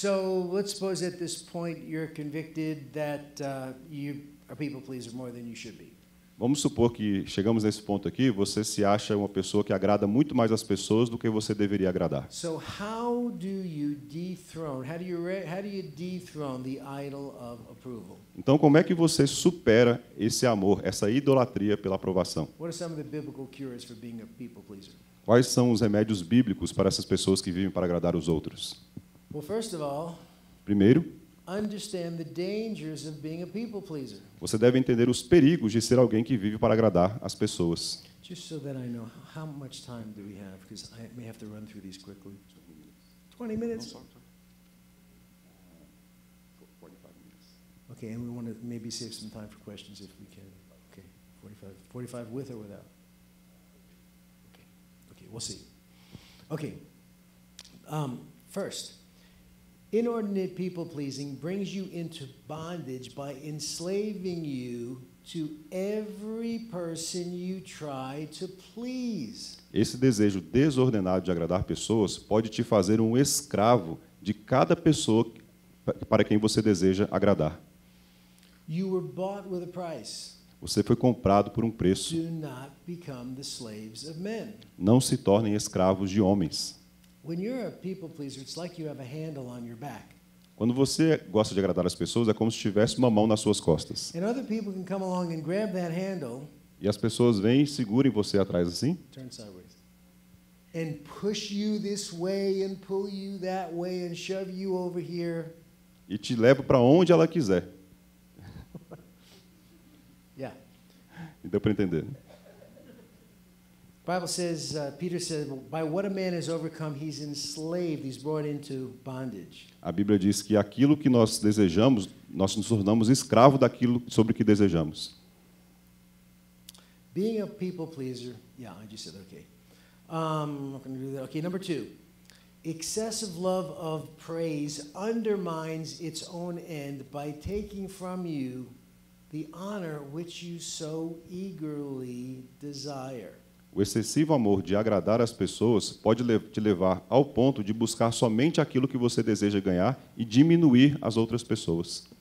so let's suppose at this point you're convicted that uh, you are people pleaser more than you should be. Vamos supor que chegamos nesse ponto aqui, você se acha uma pessoa que agrada muito mais as pessoas do que você deveria agradar. So how do you dethrone? How do you re- how do you dethrone the idol of approval? Então, como é que você supera esse amor, essa idolatria pela aprovação? What are some of the biblical cures for being a people pleaser? Quais são os remédios bíblicos para essas pessoas que vivem para agradar os outros? Well, first of all, Primeiro, understand the dangers of being a people pleaser. você deve entender os perigos de ser alguém que vive para agradar as pessoas. Just so that I know, how much time do we have? Because I may have to run through these quickly. twenty minutes? Okay, and we want to maybe save some time for questions if we can. Okay, forty-five, forty-five with or without? Okay, okay, we'll see. Okay, um, first, inordinate people-pleasing brings you into bondage by enslaving you to every person you try to please. Esse desejo desordenado de agradar pessoas pode te fazer um escravo de cada pessoa para quem você deseja agradar. You were bought with a price. Você foi comprado por um preço. Do not become the slaves of men. Não se tornem escravos de homens. When you're a people pleaser, it's like you have a handle on your back. Quando você gosta de agradar as pessoas, é como se tivesse uma mão nas suas costas. And other people can come along and grab that handle, E as pessoas vêm e seguram você atrás assim turn sideways, and push you this way and pull you that way and shove you over here. e te levam para onde ela quiser. Yeah. Deu para entender? Né? Bible says, uh, Peter said, by what a man is overcome, he's enslaved, he's brought into bondage. A Bíblia diz que aquilo que nós desejamos, nós nos tornamos escravos daquilo sobre o que desejamos. Being a people pleaser, yeah, I just said okay. Um, I'm not going to do that. Okay, number two. Excessive love of praise undermines its own end by taking from you the honor which you so eagerly desire. O excessivo amor de agradar as pessoas pode te levar ao ponto de buscar somente aquilo que você deseja ganhar e diminuir as outras pessoas.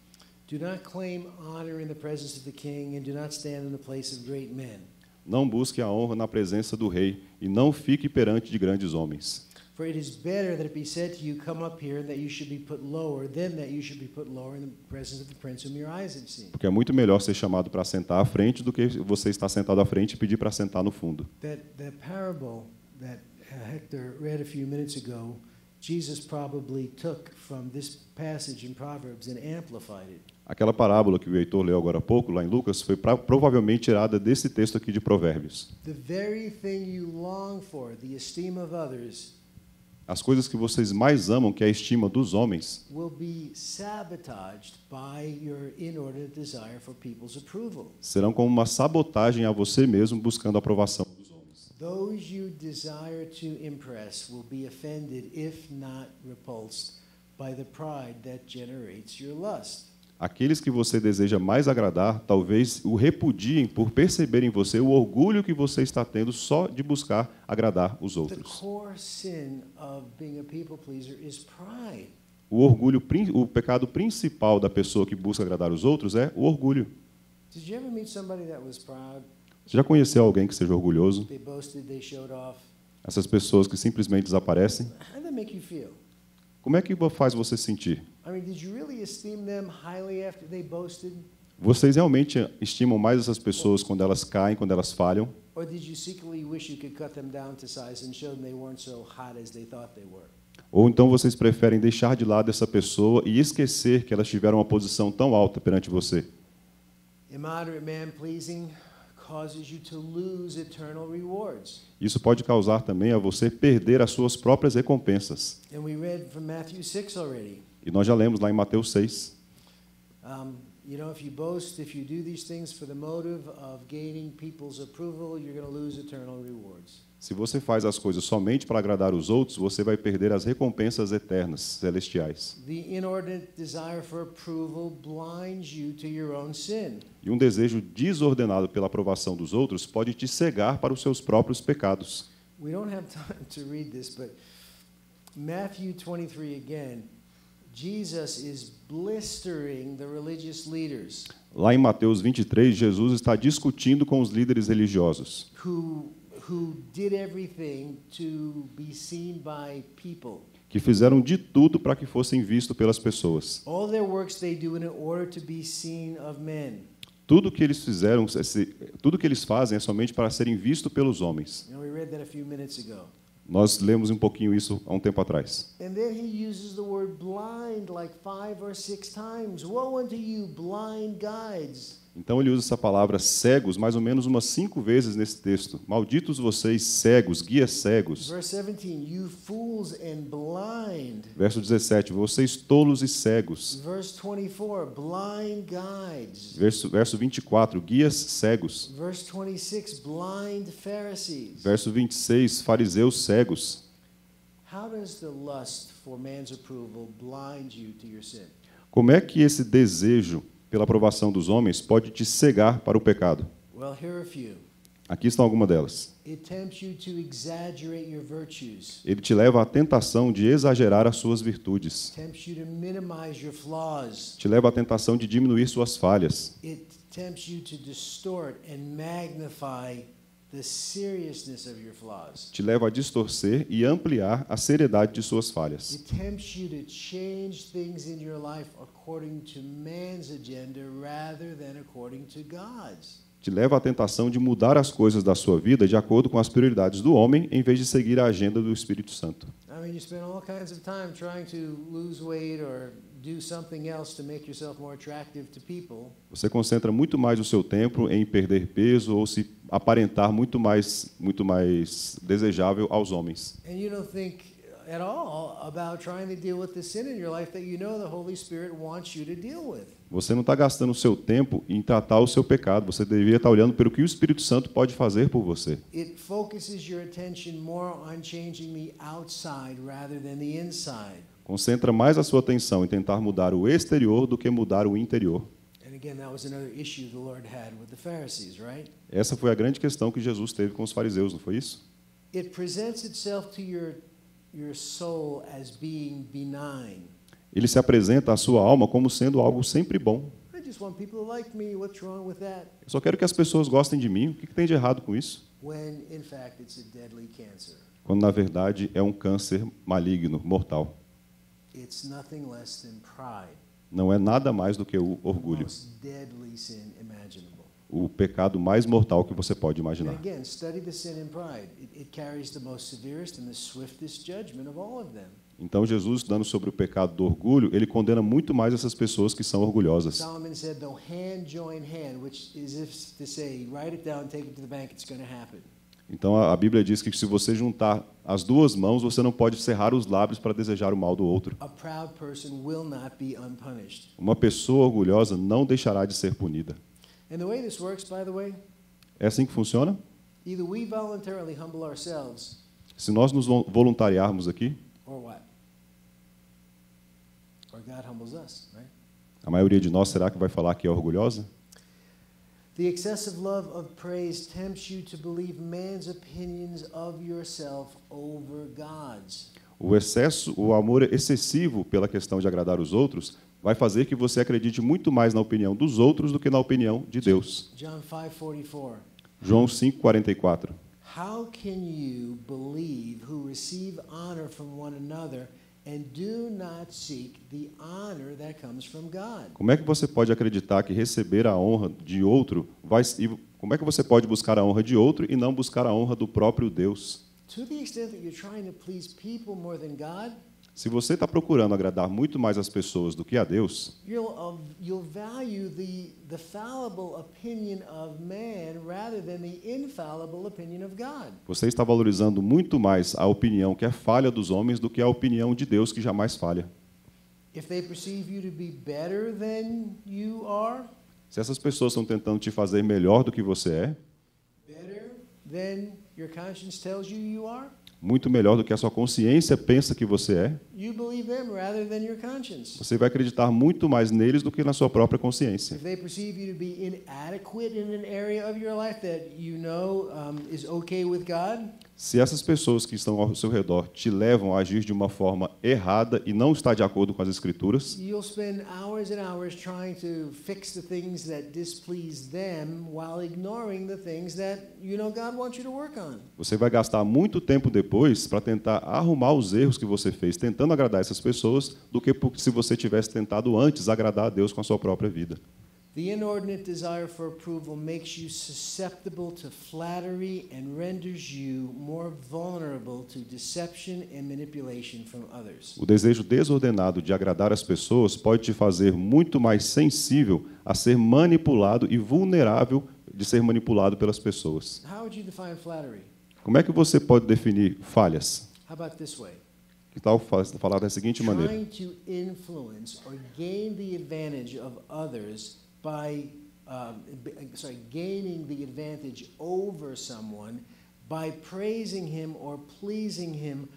Do not claim honor in the presence of the king, and do not stand in the place of great men. Não busque a honra na presença do rei, e não fique perante de grandes homens. For it is better that it be said to you, come up here, and that you should be put lower, than that you should be put lower in the presence of the prince whom your eyes have seen. Porque é muito melhor ser chamado para sentar à frente do que você estar sentado à frente e pedir para sentar no fundo. That, that parable that Hector read a few minutes ago, Jesus probably took from this passage in Proverbs and amplified it. Aquela parábola que o Heitor leu agora há pouco, lá em Lucas, foi pra, provavelmente tirada desse texto aqui de Provérbios. The very thing you long for, the esteem of others, As coisas que vocês mais amam, que é a estima dos homens, will be sabotaged by your inordinate desire for people's approval. serão como uma sabotagem a você mesmo buscando a aprovação dos homens. Those you desire to impress will be offended, if not repulsed, by the pride that generates your lust. Aqueles que você deseja mais agradar, talvez o repudiem por perceber em você o orgulho que você está tendo só de buscar agradar os The outros. core sin of being a people pleaser is pride. O orgulho, prin- o pecado principal da pessoa que busca agradar os outros é o orgulho. Did you ever meet somebody that was proud? Você já conheceu alguém que seja orgulhoso? They boasted, they showed off. Essas pessoas que simplesmente desaparecem? How did that make you feel? Como é que faz você sentir? I mean, did you really esteem them highly after they boasted? Vocês realmente estimam mais essas pessoas quando elas caem, quando elas falham? Or did you secretly wish you could cut them down to size and show them they weren't so hot as they thought they were? Ou então vocês preferem deixar de lado essa pessoa e esquecer que elas tiveram uma posição tão alta perante você? Immoderate man-pleasing causes you to lose eternal rewards. Isso pode causar também a você perder as suas próprias recompensas. And we read from Matthew six already. E nós já lemos lá em Mateus seis. Um, you know, if you boast, if you do these things for the motive of gaining people's approval, you're going to lose eternal rewards. Se você faz as coisas somente para agradar os outros, você vai perder as recompensas eternas, celestiais. The inordinate desire for approval blinds you to your own sin. E um desejo desordenado pela aprovação dos outros pode te cegar para os seus próprios pecados. We don't have time to read this, but Matthew twenty-three again, Jesus is blistering the religious leaders Lá em Mateus vinte e três, Jesus está discutindo com os líderes religiosos, who who did everything to be seen by people. que fizeram de tudo para que fossem vistos pelas pessoas. All their works they do in order to be seen of men. Tudo que eles fizeram, tudo que eles fazem é somente para serem vistos pelos homens. You know, we read that a few minutes ago. Nós lemos um pouquinho isso há um tempo atrás. And then he uses the word blind like five or six times. Woe unto you, blind guides. Então ele usa essa palavra cegos mais ou menos umas cinco vezes nesse texto. Malditos vocês cegos, guias cegos. Verse seventeen, you fools and blind. Verso dezessete, vocês tolos e cegos. Verse twenty-four, blind guides. Verso, verso vinte e quatro, guias cegos. Verse twenty-six, blind Pharisees. Verso vinte e seis, fariseus cegos. How does the lust for man's approval blind you to your sin? Como é que esse desejo pela aprovação dos homens pode te cegar para o pecado? Well, here are a few. Aqui estão algumas delas. It tempts you to exaggerate your virtues. Ele te leva à tentação de exagerar as suas virtudes. Tempts you to minimize your flaws. Te leva à tentação de diminuir suas falhas. It tempts you to distort and magnify the seriousness of your flaws. Te leva a distorcer e ampliar a seriedade de suas falhas. It tempts you to change things in your life according to man's agenda rather than according to God's. Te leva à tentação de mudar as coisas da sua vida de acordo com as prioridades do homem, em vez de seguir a agenda do Espírito Santo. I mean, you spend all kinds of time trying to lose weight or do something else to make yourself more attractive to people. Você concentra muito mais o seu tempo em perder peso ou se aparentar muito mais, muito mais desejável aos homens. And you don't think at all about trying to deal with the sin in your life that you know the Holy Spirit wants you to deal with. Você não está gastando o seu tempo em tratar o seu pecado. Você deveria estar olhando pelo que o Espírito Santo pode fazer por você. It focuses your attention more on changing the outside rather than the inside. Concentra mais a sua atenção em tentar mudar o exterior do que mudar o interior. And again, that was another issue the Lord had with the Pharisees, right? Essa foi a grande questão que Jesus teve com os fariseus, não foi isso? It presents itself to your your soul as being benign. Ele se apresenta à sua alma como sendo algo sempre bom. I just want people to like me. What's wrong with that? Eu só quero que as pessoas gostem de mim. O que que tem de errado com isso? When in fact it's a deadly cancer. Quando na verdade é um câncer maligno, mortal. It's nothing less than pride. Não é nada mais do que o The orgulho, most deadly sin imaginable. o pecado mais mortal que você pode And imaginar. again, study the sin in pride. It, it carries the most severest and the swiftest judgment of all of them. Então Jesus, dando sobre o pecado do orgulho, ele condena muito mais essas pessoas que são orgulhosas. Solomon said, "Though hand join hand," which is if to say, write it down, take it to the bank, it's going to happen. Então a a Bíblia diz que se você juntar as duas mãos, você não pode cerrar os lábios para desejar o mal do outro. A proud person will not be unpunished. Uma pessoa orgulhosa não deixará de ser punida. And the way this works, by the way, É assim que funciona? either we voluntarily humble ourselves, Se nós nos vo- voluntariarmos aqui, or what? Or God humbles us, right? a maioria de nós será que vai falar que é orgulhosa? The excessive love of praise tempts you to believe man's opinions of yourself over God's. O excesso, o amor excessivo pela questão de agradar os outros, vai fazer que você acredite muito mais na opinião dos outros do que na opinião de Deus. John five forty-four. João cinco, quarenta e quatro. How can you believe who receive honor from one another and do not seek the honor that comes from God? Como é que você pode acreditar que receber a honra de outro vai e como é que você pode buscar a honra de outro e não buscar a honra do próprio Deus? To the extent that you're trying to please people more than God, Se você está procurando agradar muito mais as pessoas do que a Deus, you'll, uh, you'll value the, the fallible opinion of man rather than the infallible opinion of God. você está valorizando muito mais a opinião que é falha dos homens do que a opinião de Deus que jamais falha. If they perceive you to be better than you are, Se essas pessoas estão tentando te fazer melhor do que você é, better than your conscience tells you you are, muito melhor do que a sua consciência pensa que você é, you believe them rather than your conscience. você vai acreditar muito mais neles do que na sua própria consciência. If they perceive you to be inadequate in an area of your life that you know um, is okay with God, Se essas pessoas que estão ao seu redor te levam a agir de uma forma errada e não está de acordo com as Escrituras, you'll spend hours and hours trying to fix the things that displease them while ignoring the things that you know God wants you to work on. você vai gastar muito tempo depois para tentar arrumar os erros que você fez, tentando agradar essas pessoas, do que se você tivesse tentado antes agradar a Deus com a sua própria vida. The inordinate desire for approval makes you susceptible to flattery and renders you more vulnerable to deception and manipulation from others. O desejo desordenado de agradar as pessoas pode te fazer muito mais sensível a ser manipulado e vulnerável de ser manipulado pelas pessoas. How would you define flattery? Como é que você pode definir falhas? How about this way? Que tal fa- falar da seguinte maneira? Trying to influence or gain the advantage of others by, um, b- sorry, gaining the advantage over someone by praising him or pleasing him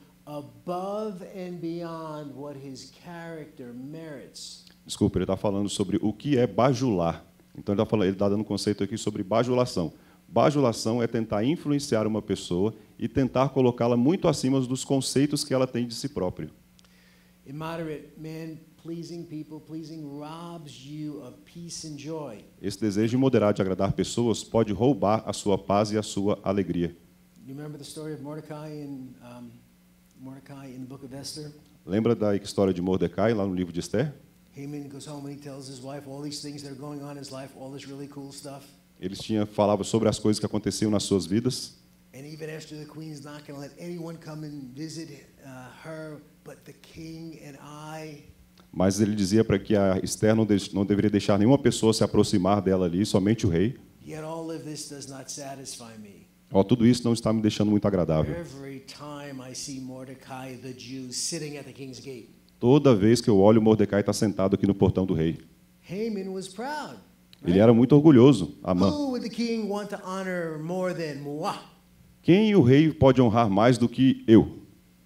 above and beyond what his character merits. Desculpa, ele está falando sobre o que é bajular. Então ele está falando, ele está dando um conceito aqui sobre bajulação. Bajulação é tentar influenciar uma pessoa e tentar colocá-la muito acima dos conceitos que ela tem de si próprio. Immoderate man pleasing people, pleasing robs you of peace and joy. Esse desejo imoderado de agradar pessoas pode roubar a sua paz e a sua alegria. You remember the story of Mordecai in um, Mordecai in the book of Esther? Lembra da história de Mordecai lá no livro de Esther? Haman goes home and he tells his wife all these things that are going on in his life, all this really cool stuff. Eles tinham falava sobre as coisas que aconteciam nas suas vidas. And even Esther, the queen's not going to let anyone come and visit uh, her but the king and I. Mas ele dizia para que a Esther não, de, não deveria deixar nenhuma pessoa se aproximar dela ali, somente o rei. Yet all of this does not satisfy me. Ó, tudo isso não está me deixando muito agradável. Every time I see Mordecai the Jew sitting at the king's gate. Toda vez que eu olho, Mordecai está sentado aqui no portão do rei. Haman was proud. Ele era muito orgulhoso, Amã. Who would the king want to honor more than moi? Quem o rei pode honrar mais do que eu?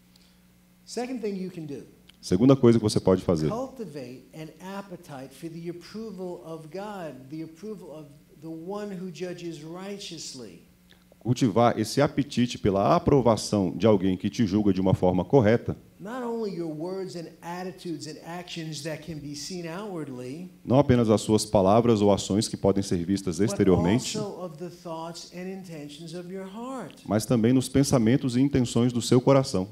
Second thing you can do. Segunda coisa que você pode fazer. Cultivate an appetite for the approval of God, the approval of the one who judges righteously. Cultivar esse apetite pela aprovação de alguém que te julga de uma forma correta. not only your words and attitudes and actions that can be seen outwardly, Não apenas as suas palavras ou ações que podem ser vistas but exteriormente, also of the thoughts and intentions of your heart. mas também nos pensamentos e intenções do seu coração.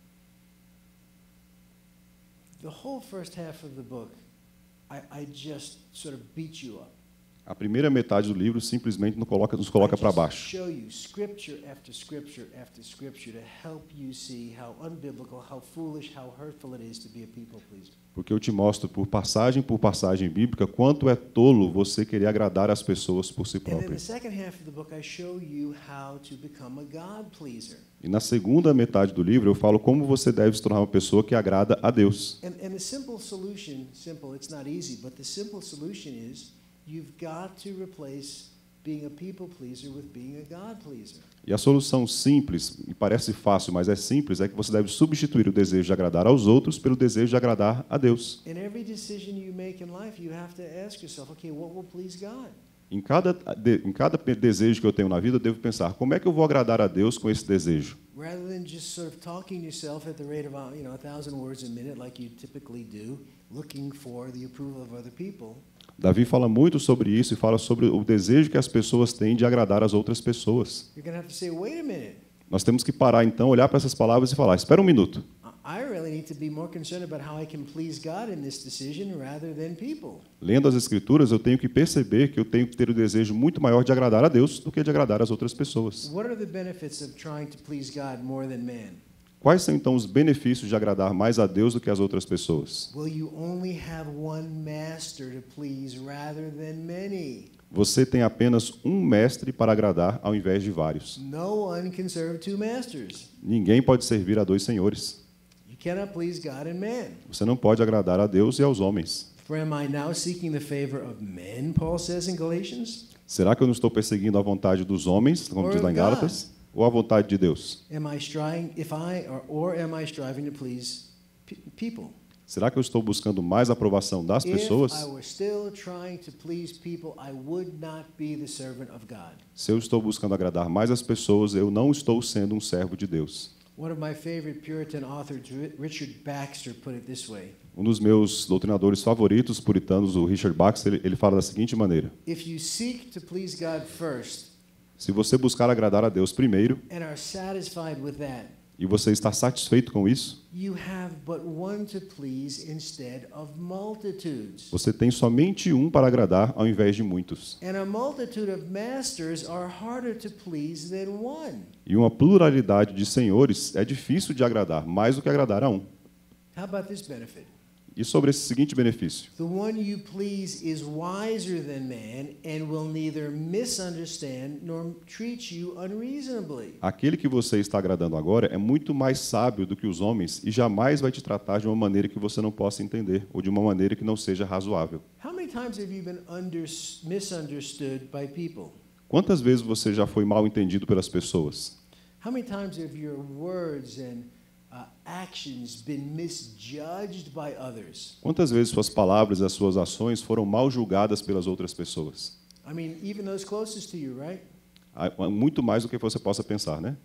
The whole first half of the book, I, I just sort of beat you up. A primeira metade do livro simplesmente nos coloca, nos coloca I para just baixo. show you scripture after scripture after scripture to help you see how unbiblical, how foolish, how hurtful it is to be a people pleaser. Porque eu te mostro por passagem por passagem bíblica quanto é tolo você querer agradar as pessoas por si And then the próprio. second half of the book, I show you how to become a God pleaser. E na segunda metade do livro eu falo como você deve se tornar uma pessoa que agrada a Deus. And, and the simple solution, simple, it's not easy, but the simple solution is you've got to replace being a people pleaser with being a God pleaser. E a solução simples, e parece fácil, mas é simples, é que você deve substituir o desejo de agradar aos outros pelo desejo de agradar a Deus. In every decision you make in life, you have to ask yourself, okay, what will please God? Em cada, de- em cada pe- desejo que eu tenho na vida, eu devo pensar, como é que eu vou agradar a Deus com esse desejo? Rather than just sort of talking to yourself at the rate of, uh, you know, a thousand words a minute like you typically do, looking for the approval of other people. Davi fala muito sobre isso e fala sobre o desejo que as pessoas têm de agradar as outras pessoas. You're going to have to say, wait a minute. Nós temos que parar, então, olhar para essas palavras e falar, espera um minuto. I really need to be more concerned about how I can please God in this decision rather than people. Lendo as Escrituras, eu tenho que perceber que eu tenho que ter o desejo muito maior de agradar a Deus do que de agradar as outras pessoas. What are the benefits of trying to please God more than man? Quais são, então, os benefícios de agradar mais a Deus do que as outras pessoas? Will you only have one master to please rather than many? Você tem apenas um mestre para agradar ao invés de vários. No one can serve two masters. Ninguém pode servir a dois senhores. You cannot please God and man. Você não pode agradar a Deus e aos homens. For am I now seeking the favor of men, Paul says in Galatians? Será que eu não estou perseguindo a vontade dos homens, como Or diz lá em of Gálatas, ou a vontade de Deus? Am I striving if I or, or am I striving to please pe- people? Será que eu estou buscando mais a aprovação das If pessoas? I were still trying to please people, I would not be the servant of God. Se eu estou buscando agradar mais as pessoas, eu não estou sendo um servo de Deus. One of my favorite Puritan authors, Ri- Richard Baxter, put it this way. Um dos meus doutrinadores favoritos puritanos, o Richard Baxter, ele, ele fala da seguinte maneira: If you seek to please God first se você buscar agradar a Deus primeiro and are satisfied with that, e você está satisfeito com isso, you have but one to please instead of multitudes. você tem somente um para agradar ao invés de muitos. And a multitude of masters are harder to please than one. E uma pluralidade de senhores é difícil de agradar, mais do que agradar a um. How about this benefit? E sobre esse seguinte benefício: The one you please is wiser than man and will neither misunderstand nor treat you unreasonably. aquele que você está agradando agora é muito mais sábio do que os homens e jamais vai te tratar de uma maneira que você não possa entender ou de uma maneira que não seja razoável. How many times have you been under, misunderstood by people? Quantas vezes você já foi mal entendido pelas pessoas? How many times have your words and uh, actions been misjudged by others? Quantas vezes suas palavras e as suas ações foram mal julgadas pelas outras pessoas? I mean, even those closest to you, right? Há muito mais do que você possa pensar, né?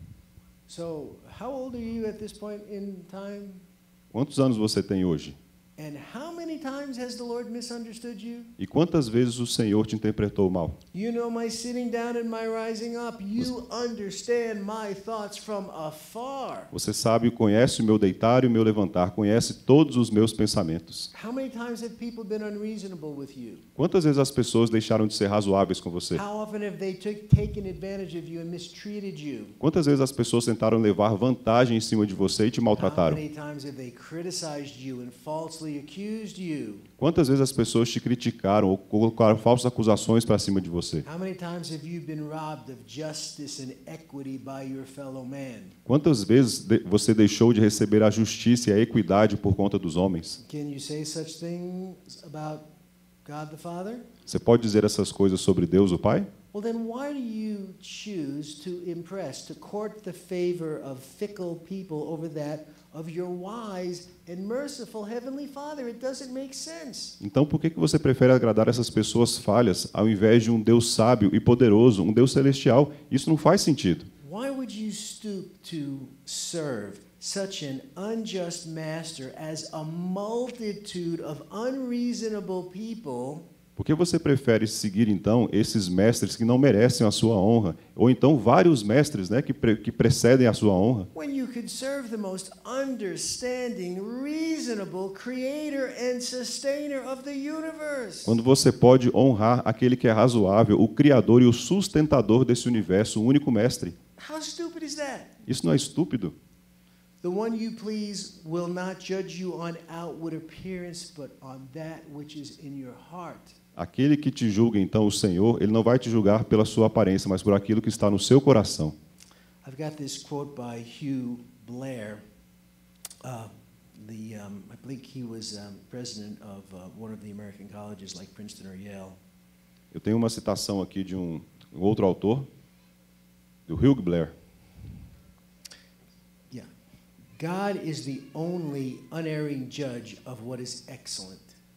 So, how old are you at this point in time? Quantos anos você tem hoje? And how many times has the Lord misunderstood you? E quantas vezes o Senhor te interpretou mal? You know my sitting down and my rising up. You understand my thoughts from afar. Você sabe, conhece o meu deitar e o meu levantar, conhece todos os meus pensamentos. How many times have people been unreasonable with you? Quantas vezes as pessoas deixaram de ser razoáveis com você? How often have they took, taken advantage of you and mistreated you? Quantas vezes as pessoas tentaram levar vantagem em cima de você e te How maltrataram? many times have they criticized you and falsely accused you? Quantas vezes as pessoas te criticaram ou colocaram falsas acusações para cima de você? How many times have you been robbed of justice and equity by your fellow man? Quantas vezes de- você deixou de receber a justiça e a equidade por conta dos homens? Can you say such things about God the Father? Você pode dizer essas coisas sobre Deus, o Pai? Well, then why do you choose to impress, to court the favor of fickle people over that of your wise and merciful Heavenly Father? It doesn't make sense. Então, por que que você prefere agradar essas pessoas falhas ao invés de um Deus sábio e poderoso, um Deus celestial? Isso não faz sentido. Why would you stoop to serve such an unjust master as a multitude of unreasonable people? Por que você prefere seguir, então, esses mestres que não merecem a sua honra? Ou então vários mestres, né, que, pre que precedem a sua honra? When you could serve the most understanding, reasonable creator and sustainer of the universe. Quando você pode honrar aquele que é razoável, o criador e o sustentador desse universo, o único mestre. How stupid is that? Isso não é estúpido? The one you please will not judge you on outward appearance, but on that which is in your heart. Aquele que te julga, então, o Senhor, ele não vai te julgar pela sua aparência, mas por aquilo que está no seu coração. I've got this quote by Hugh Blair. Uh, the um, I believe he was um, president of uh, one of the American colleges like Princeton or Yale. Eu tenho uma citação aqui de um, um outro autor, do Hugh Blair. Yeah. God is the only unerring judge of what is excellent.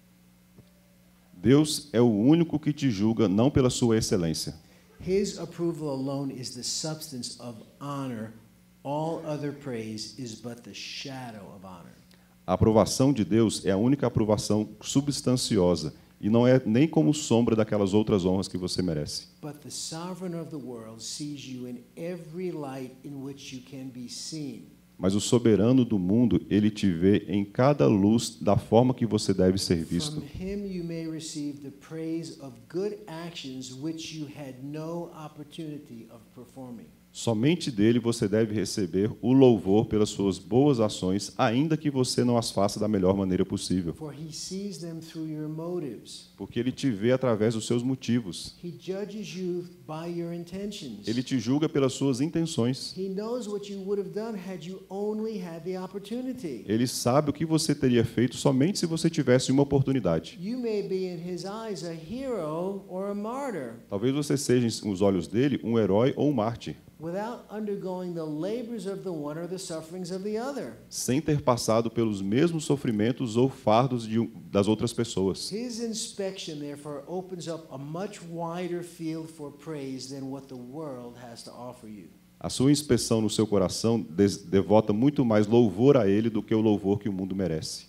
Deus é o único que te julga não pela sua excelência. His approval alone is the substance of honor. All other praise is but the shadow of honor. A aprovação de Deus é a única aprovação substanciosa e não é nem como sombra daquelas outras honras que você merece. But the sovereign of the world sees you in every light in which you can be seen. Mas o soberano do mundo, ele te vê em cada luz da forma que você deve ser visto. From him you may receive the praise of good actions which you had no opportunity of performing. Somente dele você deve receber o louvor pelas suas boas ações, ainda que você não as faça da melhor maneira possível. For he sees them through your motives. Porque ele te vê através dos seus motivos. He judges you by your intentions. Ele te julga pelas suas intenções. He knows what you would have done had you only had the opportunity. Ele sabe o que você teria feito somente se você tivesse uma oportunidade. You may be in his eyes a hero or a martyr. Talvez você seja, nos olhos dele, um herói ou um mártir, Without undergoing the labors of the one or the sufferings of the other. sem ter passado pelos mesmos sofrimentos ou fardos de, das outras pessoas. His inspection, therefore, opens up a much wider field for praise than what the world has to offer you. A sua inspeção no seu coração des, devota muito mais louvor a ele do que o louvor que o mundo merece.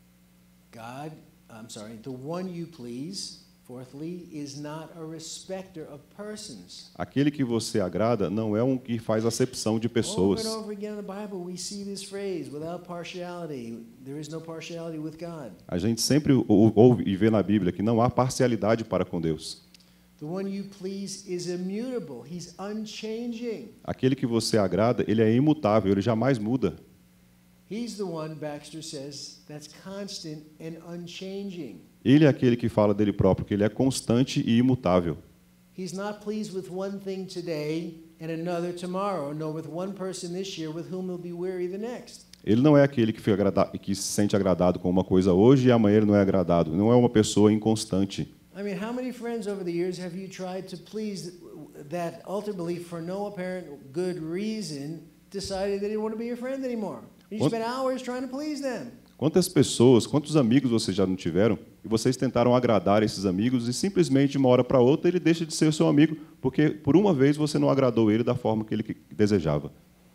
God, I'm sorry, the one you please, fourthly, is not a respecter of persons. Aquele que você agrada não é um que faz acepção de pessoas. Over and over again in the Bible we see this phrase, without partiality, there is no partiality with God. A gente sempre ouve e vê na Bíblia que não há parcialidade para com Deus. The one you please is immutable, he's unchanging. Aquele que você agrada, ele é imutável, ele jamais muda. He's the one, Baxter says, that's constant and unchanging. Ele é aquele que fala dele próprio, que ele é constante e imutável. He's not pleased with one thing today and another tomorrow, nor with one person this year with whom he'll be weary the next. Ele não é aquele que, foi agrada- que se sente agradado com uma coisa hoje e amanhã ele não é agradado. Não é uma pessoa inconstante. I mean, how many friends over the years have you tried to please that ultimately, for no apparent good reason, decided they didn't want to be your friend anymore? You Quant- spent hours trying to please them. Quantas pessoas, quantos amigos vocês já não tiveram e vocês tentaram agradar esses amigos e simplesmente de uma hora para outra ele deixa de ser o seu amigo porque por uma vez você não agradou ele da forma que ele que- desejava.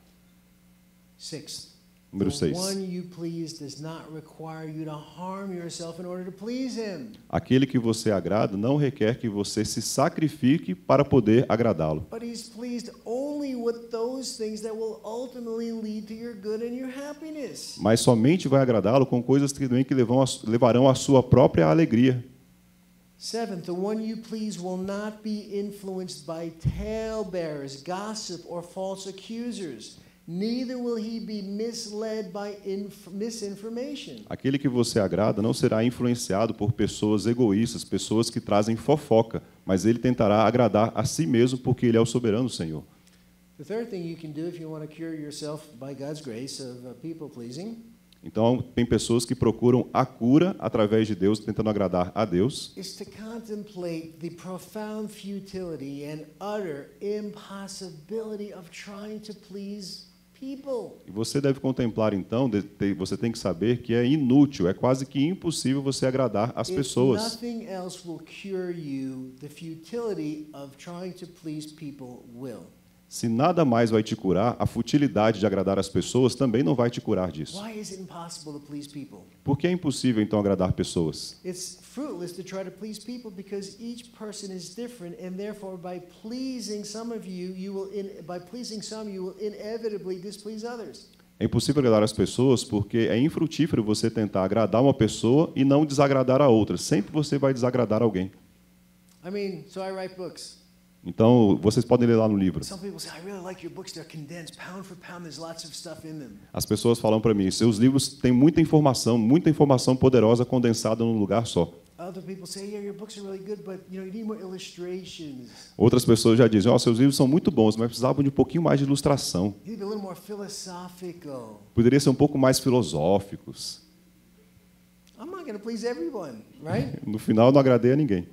Sixth, Número the seis. one you please does not require you to harm yourself in order to please him. Aquele que você agrada não requer que você se sacrifique para poder agradá-lo. But he's pleased only with those things that will ultimately lead to your good and your happiness. Mas somente vai agradá-lo com coisas que também que levam a, levarão à sua própria alegria. Seventh, the one you please will not be influenced by talebearers, gossip, or false accusers. Neither will he be misled by inf- misinformation. Aquele que você agrada não será influenciado por pessoas egoístas, pessoas que trazem fofoca, mas ele tentará agradar a si mesmo porque ele é o soberano Senhor. The third thing you can do if you want to cure yourself by God's grace of uh, people pleasing Então, tem pessoas que procuram a cura através de Deus, tentando agradar a Deus, is to contemplate the profound futility and utter impossibility of trying to please people. e você deve contemplar, então, de- te- você tem que saber que é inútil, é quase que impossível você agradar as If pessoas. nothing else will cure you, the futility of trying to please people will. Se nada mais vai te curar, a futilidade de agradar as pessoas também não vai te curar disso. Why is it impossible to please people? Por que é impossível, então, agradar pessoas? It's fruitless to try to please people because each person is different, and therefore, by pleasing some of you, you will in, by pleasing some, you will inevitably displease others. É impossível agradar as pessoas porque é infrutífero você tentar agradar uma pessoa e não desagradar a outra. Sempre você vai desagradar alguém. I mean, so I write books. Então, vocês podem ler lá no livro. Some people say, I really like your books. They're condensed, pound for pound. There's lots of stuff in them. As pessoas falam para mim, seus livros têm muita informação, muita informação poderosa condensada num lugar só. Other people say, yeah, your books are really good, but you know, you need more illustrations. Outras pessoas já dizem, ó, seus livros são muito bons, mas precisavam de um pouquinho mais de ilustração. You need a little more philosophical. Poderia ser um pouco mais filosóficos. I'm not going to please everyone, right? No final, eu não agradei a ninguém.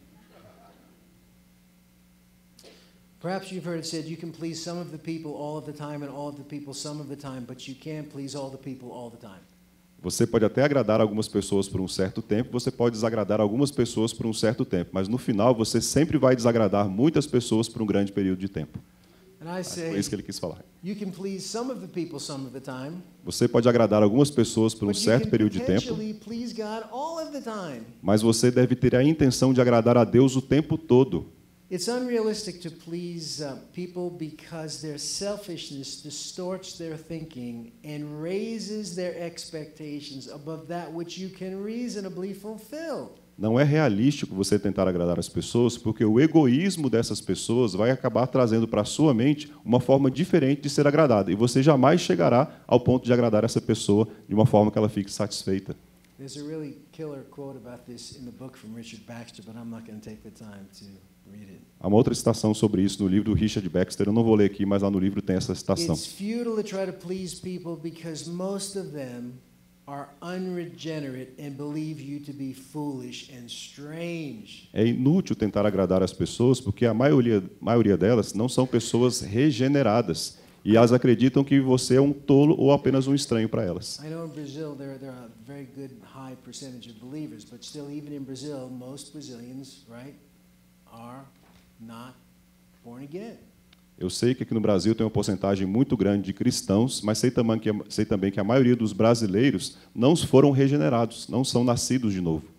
Perhaps you've heard it said you can please some of the people all of the time and all of the people some of the time, but you can't please all the people all the time. Você pode até agradar algumas pessoas por um certo tempo, você pode desagradar algumas pessoas por um certo tempo, mas no final você sempre vai desagradar muitas pessoas por um grande período de tempo. And I say, Foi isso que ele quis falar. you can please some of the people some of the time, Você pode agradar algumas pessoas por um but you certo can período de tempo, potentially please God all of the time. mas você deve ter a intenção de agradar a Deus o tempo todo. It's unrealistic to please uh, people because their selfishness distorts their thinking and raises their expectations above that which you can reasonably fulfill. Não é realístico você tentar agradar as pessoas, porque o egoísmo dessas pessoas vai acabar trazendo para a sua mente uma forma diferente de ser agradada, e você jamais chegará ao ponto de agradar essa pessoa de uma forma que ela fique satisfeita. There's a really killer quote about this in the book from Richard Baxter, but I'm not going to take the time to read it. Há uma outra citação sobre isso no livro do Richard Baxter, eu não vou ler aqui, mas lá no livro tem essa citação. It's futile to try to please people because most of them are unregenerate and believe you to be foolish and strange. É inútil tentar agradar as pessoas, porque a maioria, maioria delas não são pessoas regeneradas, e elas acreditam que você é um tolo ou apenas um estranho para elas. I know in Brazil there, there are a very good high percentage of believers, but still even in Brazil, most Brazilians, right, are not born again. Eu sei que aqui no Brasil tem uma porcentagem muito grande de cristãos, mas sei também, que, sei também que a maioria dos brasileiros não foram regenerados, não são nascidos de novo.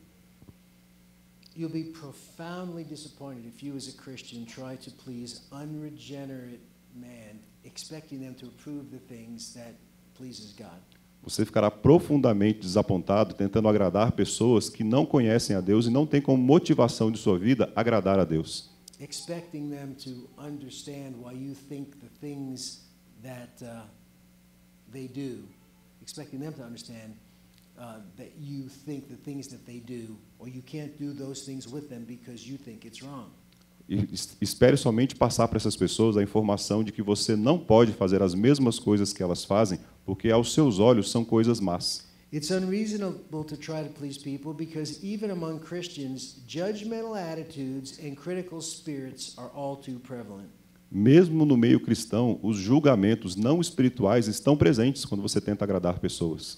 You'll be profoundly disappointed if you as a Christian try to please unregenerate man, expecting them to approve the things that pleases God. Você ficará profundamente desapontado tentando agradar pessoas que não conhecem a Deus e não têm como motivação de sua vida agradar a Deus. Expecting them to understand why you think the things that uh, they do, expecting them to understand uh, that you think the things that they do, or you can't do those things with them because you think it's wrong. E espere somente passar para essas pessoas a informação de que você não pode fazer as mesmas coisas que elas fazem, porque aos seus olhos são coisas más. It's unreasonable to try to please people because even among Christians, judgmental attitudes and critical spirits are all too prevalent. Mesmo no meio cristão, os julgamentos não espirituais estão presentes quando você tenta agradar pessoas.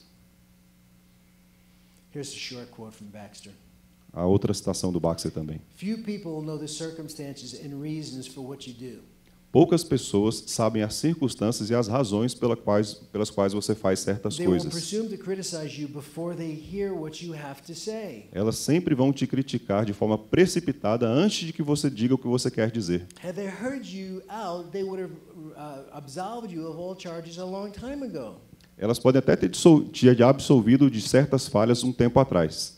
Here's a short quote from Baxter. A outra citação do Baxter também. Few people know the circumstances and reasons for what you do. Poucas pessoas sabem as circunstâncias e as razões pelas quais, pelas quais você faz certas They will coisas. presume to criticize you before they hear what you have to say. Elas sempre vão te criticar de forma precipitada antes de que você diga o que você quer dizer. Had they heard you out, they would have uh, absolved you of all charges a long time ago. Elas podem até ter te absolvido de certas falhas um tempo atrás.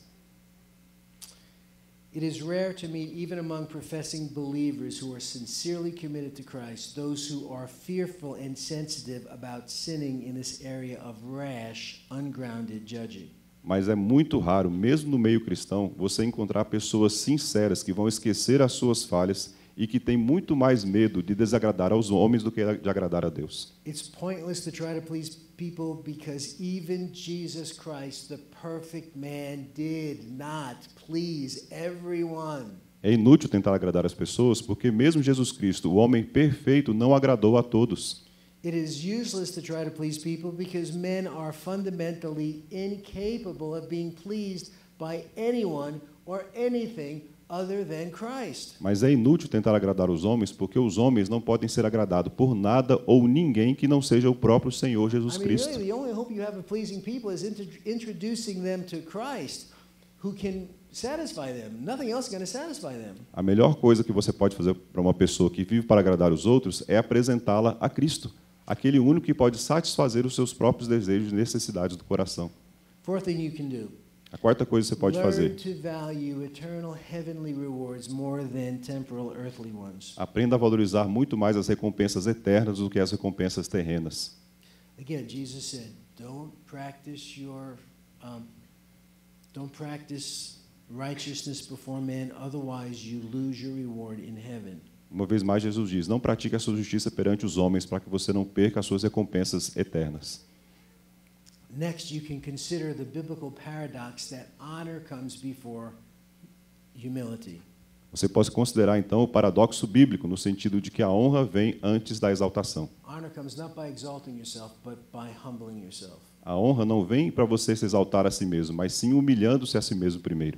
It is rare to meet, even among professing believers who are sincerely committed to Christ, those who are fearful and sensitive about sinning in this area of rash, ungrounded judging. Mas é muito raro, mesmo no meio cristão, você encontrar pessoas sinceras que vão esquecer as suas falhas e que têm muito mais medo de desagradar aos homens do que de agradar a Deus. It's pointless to try to please people because even Jesus Christ, the perfect man, did not please everyone. É inútil tentar agradar as pessoas, porque mesmo Jesus Cristo, o homem perfeito, não agradou a todos. It is useless to try to please people because men are fundamentally incapable of being pleased by anyone or anything other than Christ. Mas é inútil tentar agradar os homens, porque os homens não podem ser agradados por nada ou ninguém que não seja o próprio Senhor Jesus I mean, Cristo. really, the only hope you have of pleasing people is intro- introducing them to Christ, who can satisfy them. Nothing else is going to satisfy them. A melhor coisa que você pode fazer para uma pessoa que vive para agradar os outros é apresentá-la a Cristo, aquele único que pode satisfazer os seus próprios desejos e necessidades do coração. Fourth thing you can do. A quarta coisa que você pode Learn fazer: to value eternal heavenly rewards more than temporal earthly ones. aprenda a valorizar muito mais as recompensas eternas do que as recompensas terrenas. Again, Jesus said, "Don't practice your, um, don't practice righteousness before men, otherwise you lose your reward in heaven." Uma vez mais, Jesus diz: não pratique a sua justiça perante os homens, para que você não perca as suas recompensas eternas. Next, you can consider the biblical paradox that honor comes before humility. Você pode considerar, então, o paradoxo bíblico, no sentido de que a honra vem antes da exaltação. Honor comes not by exalting yourself, but by humbling yourself. A honra não vem para você se exaltar a si mesmo, mas sim humilhando-se a si mesmo primeiro.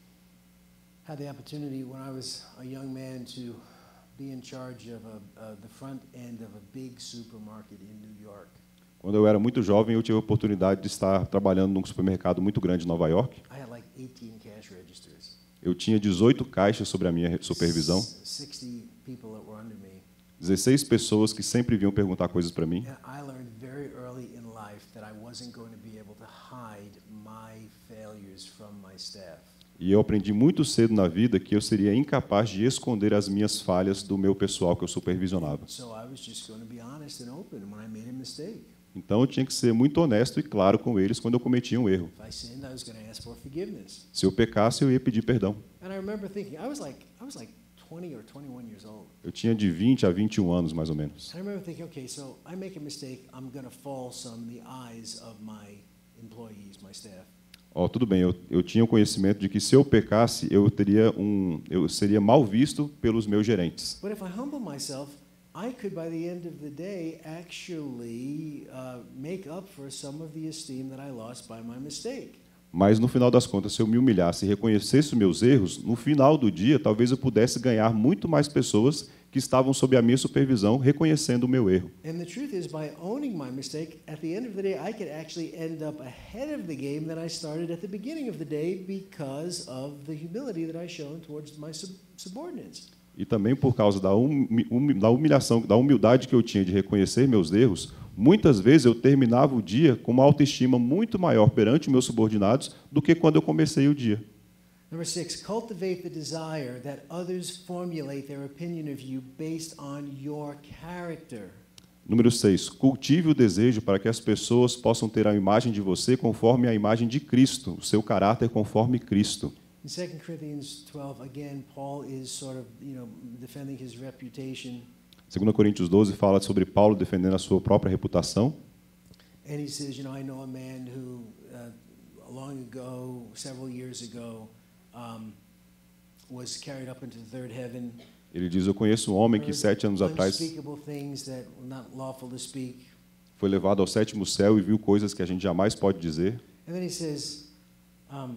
Had the opportunity when I was a young man to be in charge of a, uh, the front end of a big supermarket in New York. Quando eu era muito jovem, eu tive a oportunidade de estar trabalhando num supermercado muito grande em Nova York. I had like eighteen cash registers. Eu tinha dezoito caixas sob a minha supervisão, S- sixty people that were under me. dezesseis pessoas que sempre vinham perguntar coisas para mim. And I learned very early in life that I wasn't going to be able to hide my failures from my staff. E eu aprendi muito cedo na vida que eu seria incapaz de esconder as minhas falhas do meu pessoal que eu supervisionava. So I was just going to be honest and open when I made a mistake. Então eu tinha que ser muito honesto e claro com eles quando eu cometia um erro. If I sinned, I was going to ask for forgiveness. Se eu pecasse, eu ia pedir perdão. And I remember thinking, I was like, I was like twenty or twenty-one years old. Eu tinha de vinte a vinte e um anos, mais ou menos. I remember thinking, okay, so I make a mistake, I'm going to fall some in the eyes of my employees, my staff. Ó, tudo bem, eu, eu tinha o conhecimento de que se eu pecasse, eu teria um, eu seria mal visto pelos meus gerentes. But if I humble myself, I could, by the end of the day, actually uh, make up for some of the esteem that I lost by my mistake. Mas no final das contas, se eu me humilhasse e reconhecesse os meus erros, no final do dia, talvez eu pudesse ganhar muito mais pessoas que estavam sob a minha supervisão, reconhecendo o meu erro. And the truth is, by owning my mistake, at the end of the day, I could actually end up ahead of the game that I started at the beginning of the day because of the humility that I shown towards my sub subordinates. E também por causa da, humi humi da humilhação, da humildade que eu tinha de reconhecer meus erros, muitas vezes eu terminava o dia com uma autoestima muito maior perante os meus subordinados do que quando eu comecei o dia. Number six, cultivate the desire that others formulate their opinion of you based on your character. Número seis, cultive o desejo para que as pessoas possam ter a imagem de você conforme a imagem de Cristo, o seu caráter conforme Cristo. In Second Corinthians twelve, again, Paul is sort of, you know, defending his reputation. Segunda Coríntios doze fala sobre Paulo defendendo a sua própria reputação. And he says, you know, I know a man who, uh, long ago, several years ago, um, was carried up into the third heaven. Ele diz: eu conheço um homem que sete anos atrás Unspeakable things that were not lawful to speak. foi levado ao sétimo céu e viu coisas que a gente jamais pode dizer. And then he says, um,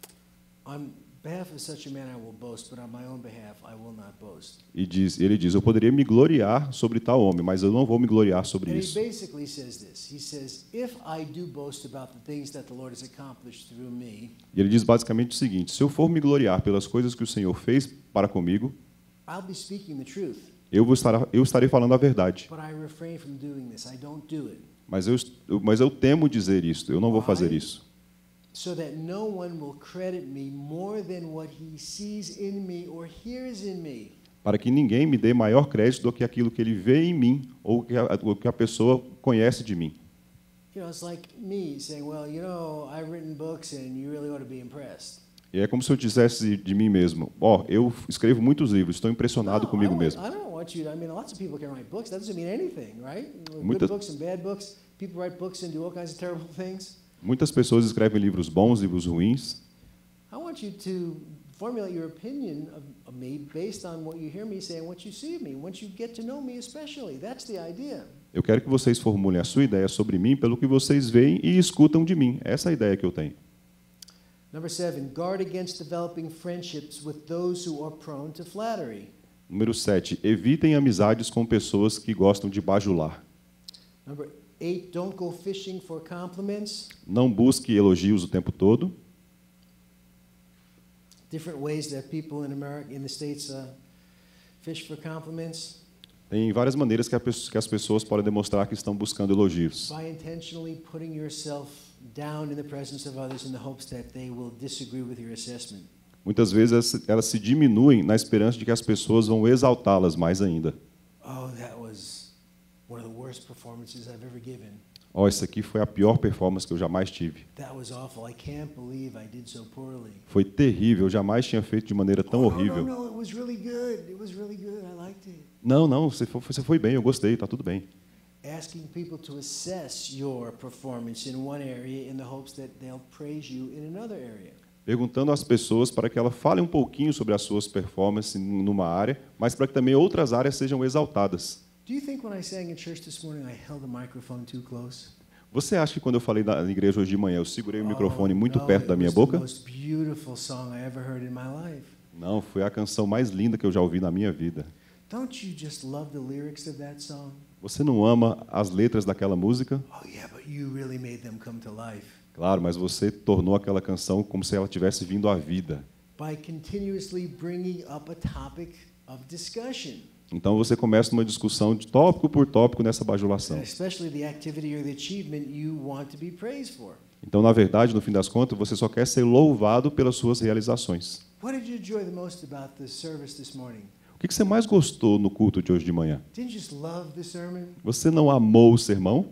on behalf of such a man I will boast, but on my own behalf I will not boast. E diz, ele diz: eu poderia me gloriar sobre tal homem, mas eu não vou me gloriar sobre And he isso. basically says this. He says, if I do boast about the things that the Lord has accomplished through me, E ele diz basicamente o seguinte: se eu for me gloriar pelas coisas que o Senhor fez para comigo, I'll be speaking the truth. eu, vou estar, eu estarei falando a verdade. But I refrain from doing this. I don't do it. Mas eu, eu- mas eu temo dizer isto, eu não vou fazer isso. So that no one will credit me more than what he sees in me or hears in me. Para que ninguém me dê maior crédito do que aquilo que ele vê em mim ou que a, o que a pessoa conhece de mim. You know, it's like me saying, well, you know, I've written books and you really ought to be impressed. E é como se eu dissesse de mim mesmo: ó, oh, eu escrevo muitos livros, estou impressionado No, comigo I, mesmo. want, I don't want you to, I mean, lots of people can write books. That doesn't mean anything, right? Good Muitas- books and bad books. People write books and do all kinds of terrible things. Muitas pessoas escrevem livros bons, livros ruins. I want you to formulate your opinion of, of me based on what you hear me say and what you see of me, once you get to know me especially. That's the idea. Eu quero que vocês formulem a sua ideia sobre mim pelo que vocês veem e escutam de mim. Essa é a ideia que eu tenho. Number seven, guard against developing friendships with those who are prone to flattery. Número sete. Evitem amizades com pessoas que gostam de bajular. Number eight, don't go fishing for compliments. Não busque elogios o tempo todo. Different ways that people in America, in the States, uh, fish for compliments. Tem várias maneiras que, a, que as pessoas podem demonstrar que estão buscando elogios. By intentionally putting yourself down in the presence of others in the hopes that they will disagree with your assessment. Muitas vezes elas, elas se diminuem na esperança de que as pessoas vão exaltá-las mais ainda. Oh, that was one of the worst performances I've ever given. Ó, oh, isso aqui foi a pior performance que eu jamais tive. That was awful. I can't believe I did so poorly. Foi terrível, eu jamais tinha feito de maneira tão oh, horrível. No, no, no, it was really good. It was really good. I liked it. Não, não, você foi, você foi bem, eu gostei, tá tudo bem. Asking people to assess your performance in one area in the hopes that they'll praise you in another area. Perguntando às pessoas para que elas falem um pouquinho sobre as suas performances numa área, mas para que também outras áreas sejam exaltadas. Do you think when I sang in church this morning I held the microphone too close? Você acha que quando eu falei na igreja hoje de manhã, eu segurei o microfone muito oh, no, perto da minha boca? It was the most beautiful song I ever heard in my life. Não, foi a canção mais linda que eu já ouvi na minha vida. Don't you just love the lyrics of that song? Você não ama as letras daquela música? Oh yeah, but you really made them come to life. Claro, mas você tornou aquela canção como se ela tivesse vindo à vida. By continuously bringing up a topic of discussion. Então você começa uma discussão de tópico por tópico nessa bajulação. Especially the activity or the achievement you want to be praised for. Então, na verdade, no fim das contas, você só quer ser louvado pelas suas realizações. What did you enjoy the most about the service this morning? O que você mais gostou no culto de hoje de manhã? Didn't you just love the sermon? Você não amou o sermão?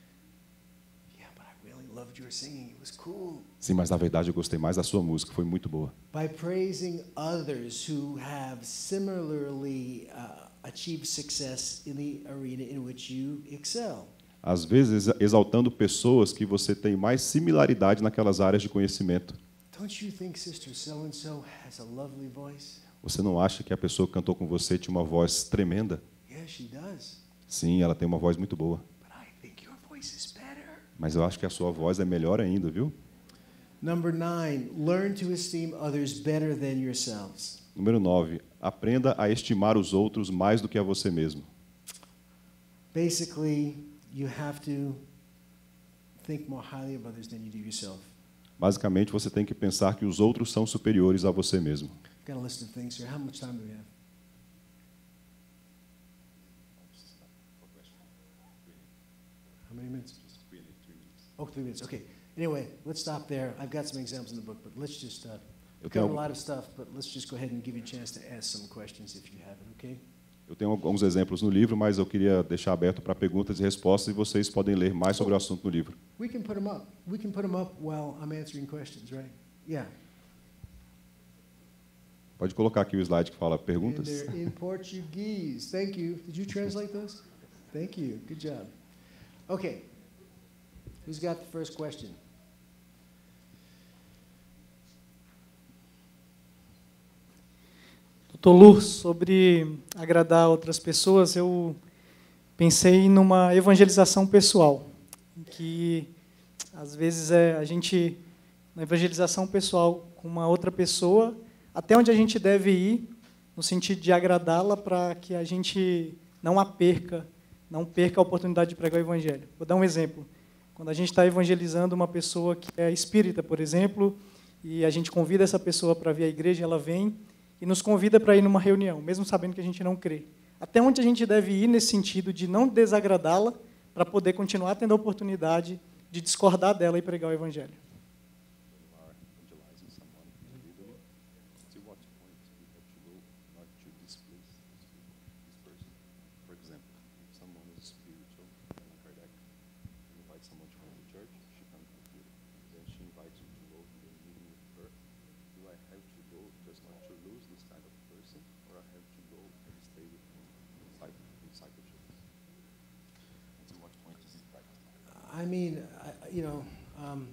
Yeah, but I really loved your singing. It was cool. Sim, mas na verdade eu gostei mais da sua música, foi muito boa. By praising others who have similarly uh, achieved success in the arena in which you excel. Às vezes exaltando pessoas que você tem mais similaridade naquelas áreas de conhecimento. Don't you think Sister so and so has a lovely voice? Você não acha que a pessoa que cantou com você tinha uma voz tremenda? Yeah, she does. Sim, ela tem uma voz muito boa. But I think your voice is better. Mas eu acho que a sua voz é melhor ainda, viu? Number nine, learn to esteem others better than yourselves. Número nove. Aprenda a estimar os outros mais do que a você mesmo. Basically, you have to think more highly of others than you do yourself. Basicamente, você tem que pensar que os outros são superiores a você mesmo. Got a list of things here. How much time do we have? How many minutes? Oh, three minutes. Okay. Anyway, let's stop there. I've got some examples in the book, but let's just uh, Eu cover a tenho, lot of stuff. But let's just go ahead and give you a chance to ask some questions if you have it. Okay? eu tenho alguns exemplos no livro, mas eu queria deixar aberto para perguntas e respostas e vocês podem ler mais sobre o assunto no livro. We can put them up. We can put them up while I'm answering questions, right? Yeah. Pode colocar aqui o slide que fala And perguntas. they're in Portuguese. Thank you. Did you translate those? Thank you. Good job. Okay. Who's got the first question? doutor Lu, sobre agradar outras pessoas, eu pensei numa evangelização pessoal, em que às vezes é a gente na evangelização pessoal com uma outra pessoa, até onde a gente deve ir no sentido de agradá-la para que a gente não a perca, não perca a oportunidade de pregar o evangelho. Vou dar um exemplo. Quando a gente está evangelizando uma pessoa que é espírita, por exemplo, e a gente convida essa pessoa para vir à igreja, ela vem e nos convida para ir numa reunião, mesmo sabendo que a gente não crê. Até onde a gente deve ir nesse sentido de não desagradá-la para poder continuar tendo a oportunidade de discordar dela e pregar o evangelho? I mean, I, you know, um,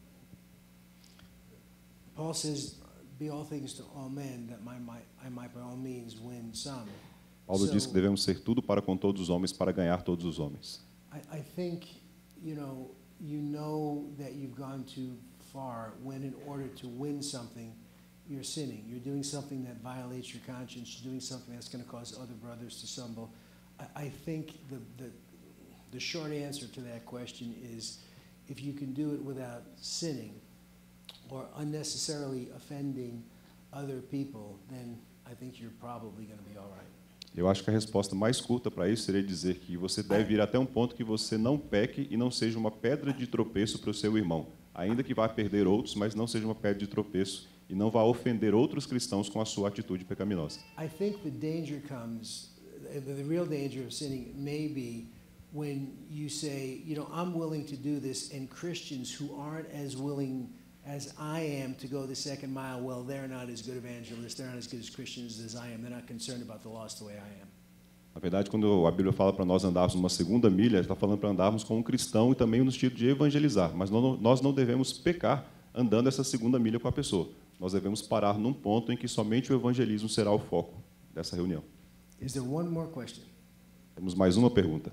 Paul says, "Be all things to all men, that my, my, I might by all means win some." Paulo So, diz que devemos ser tudo para com todos os homens para ganhar todos os homens. I, I think, you know, you know that you've gone to far when, in order to win something, you're sinning. You're doing something that violates your conscience. You're doing something that's going to cause other brothers to stumble. I, I think the, the the short answer to that question is, if you can do it without sinning or unnecessarily offending other people, then I think you're probably going to be all right. Eu acho que a resposta mais curta para isso seria dizer que você deve ir até um ponto que você não peque e não seja uma pedra de tropeço para o seu irmão, ainda que vá perder outros, mas não seja uma pedra de tropeço e não vá ofender outros cristãos com a sua atitude pecaminosa. I think the danger comes, the real danger of sinning may be when you say, you know, I'm willing to do this, and Christians who aren't as willing as I am to go the second mile, well, they're not as good evangelists, they're not as good as Christians as I am, they're not concerned about the lost the way I am. Na verdade, quando a Bíblia fala para nós andarmos uma segunda milha, está falando para andarmos como um cristão e também no sentido de evangelizar, mas não, nós não devemos pecar andando essa segunda milha com a pessoa. Nós devemos parar num ponto em que somente o evangelismo será o foco dessa reunião. Is there one more question? Temos mais uma pergunta.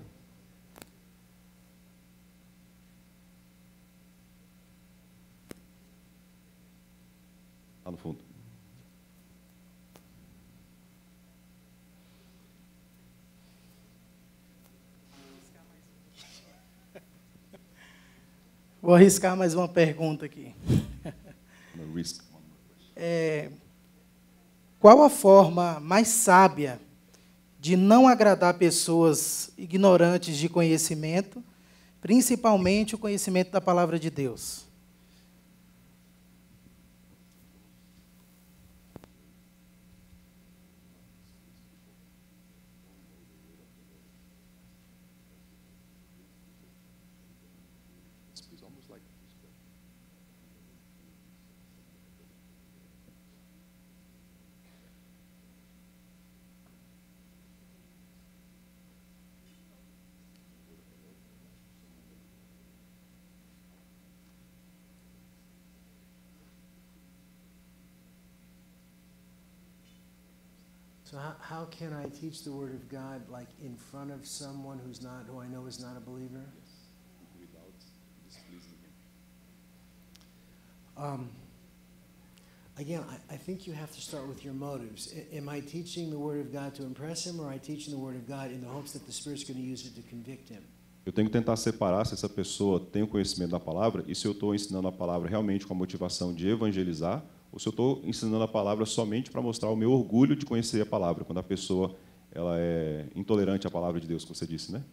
Lá no fundo. Vou arriscar mais uma pergunta aqui. Risk. É, qual a forma mais sábia de não agradar pessoas ignorantes de conhecimento, principalmente o conhecimento da palavra de Deus? So how, how can I teach the Word of God, like in front of someone who's not, who I know is not a believer? Without displeasing him. Um, again, I, I think you have to start with your motives. I, am I teaching the Word of God to impress him, or am I teaching the Word of God in the hopes that the Spirit's going to use it to convict him? Eu tenho que tentar separar se essa pessoa tem o conhecimento da palavra e se eu estou ensinando a palavra realmente com a motivação de evangelizar, ou se eu estou ensinando a palavra somente para mostrar o meu orgulho de conhecer a palavra, quando a pessoa ela é intolerante à palavra de Deus, como você disse, né?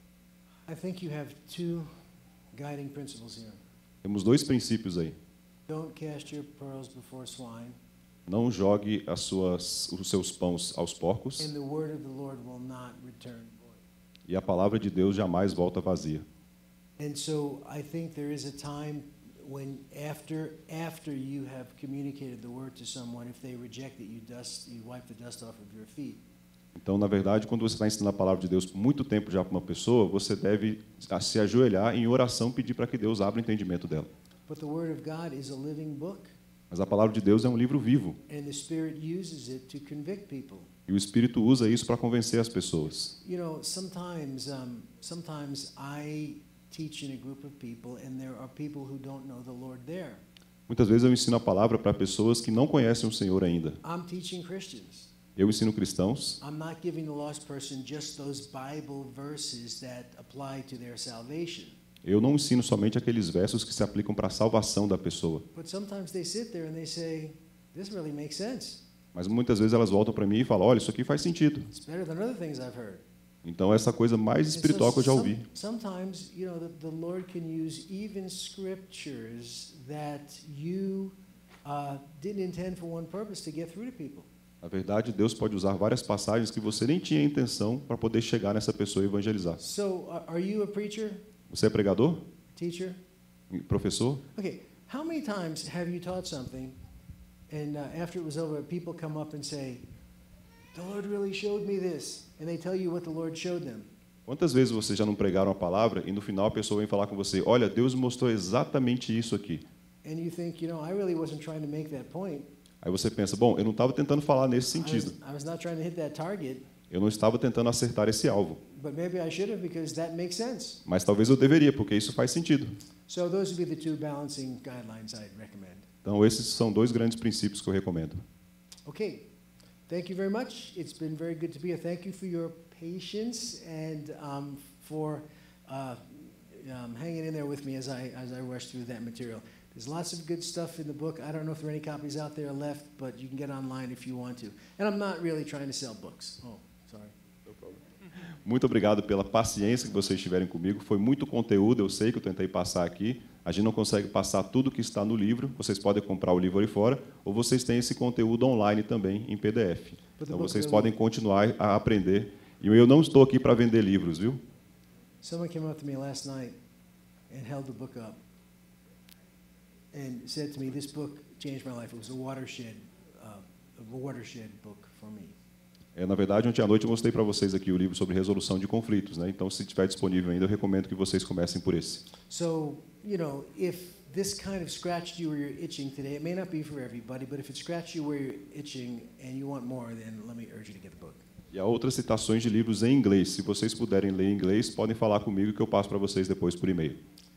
I think you have two guiding principles here. Temos dois princípios aí. Don't cast your pearls before swine, Não jogue as suas, os seus pães aos porcos, and the word of the Lord will not return void. e a palavra de Deus jamais volta vazia. And so I think there is a time when after after you have communicated the word to someone, if they reject it, you dust you wipe the dust off of your feet. Então, na verdade, quando você está ensinando a palavra de Deus por muito tempo já para uma pessoa, você deve se ajoelhar em oração, pedir para que Deus abra o entendimento dela. But the word of God is a living book, Mas a palavra de Deus é um livro vivo, and the Spirit uses it to convict people. e o Espírito usa isso para convencer as pessoas. You know, sometimes um, sometimes I teach in a group of people, and there are people who don't know the Lord there. Muitas vezes eu ensino a palavra para pessoas que não conhecem o Senhor ainda. I'm teaching Christians. Eu ensino cristãos. I'm not giving the lost person just those Bible verses that apply to their salvation. Eu não ensino somente aqueles versos que se aplicam para a salvação da pessoa. But sometimes they sit there and they say, "This really makes sense. Mas muitas vezes elas voltam para mim e falam, olha, isso aqui faz sentido. It's better than other things I've heard." Então, essa coisa mais And so espiritual que eu já ouvi. some- Sometimes, you know, the, the Lord can use even scriptures that you uh, didn't intend for one purpose to get through to people. Na verdade, Deus pode usar várias passagens que você nem tinha intenção para poder chegar nessa pessoa e evangelizar. So, uh, are you a preacher, Você é pregador? teacher? Professor? Okay, how many times have you taught something, and uh, after it was over, people come up and say, "The Lord really showed me this," and they tell you what the Lord showed them. Quantas vezes vocês já não pregaram a palavra e no final a pessoa vem falar com você, olha, Deus mostrou exatamente isso aqui. And you think, you know, I really wasn't trying to make that point. Aí você pensa, bom, eu não estava tentando falar nesse I was, sentido. I was not trying to hit that target, Eu não estava tentando acertar esse alvo. but maybe I should have because that makes sense. Mas talvez eu deveria, porque isso faz sentido. So those would be the two balancing guidelines I'd recommend. Então, esses são dois grandes princípios que eu recomendo. Okay, thank you very much. It's been very good to be here. Thank you for your patience and um, for uh, um, hanging in there with me as I as I rush through that material. There's lots of good stuff in the book. I don't know if there are any copies out there left, but you can get online if you want to. And I'm not really trying to sell books. Oh, sorry. No problem. Muito obrigado pela paciência que vocês tiverem comigo. Foi muito conteúdo, eu sei que eu tentei passar aqui. A gente não consegue passar tudo que está no livro. Vocês podem comprar o livro ali fora, ou vocês têm esse conteúdo online também, em P D F. Então, vocês podem continuar a aprender. E eu não estou aqui para vender livros, viu? Someone came up to me last night and held the book up and said to me, "This book changed my life. It was a watershed, uh, a watershed book for me." É, na verdade, ontem à noite eu mostrei para vocês aqui o livro sobre resolução de conflitos, né? Então, se estiver disponível ainda, eu recomendo que vocês comecem por esse. So, you know, if this kind of scratched you where you're itching today, it may not be for everybody, but if it scratched you where you're itching and you want more, then let me urge you to get the book. E há outras citações de livros em inglês. Se vocês puderem ler em inglês, podem falar comigo que eu passo para vocês depois por e-mail.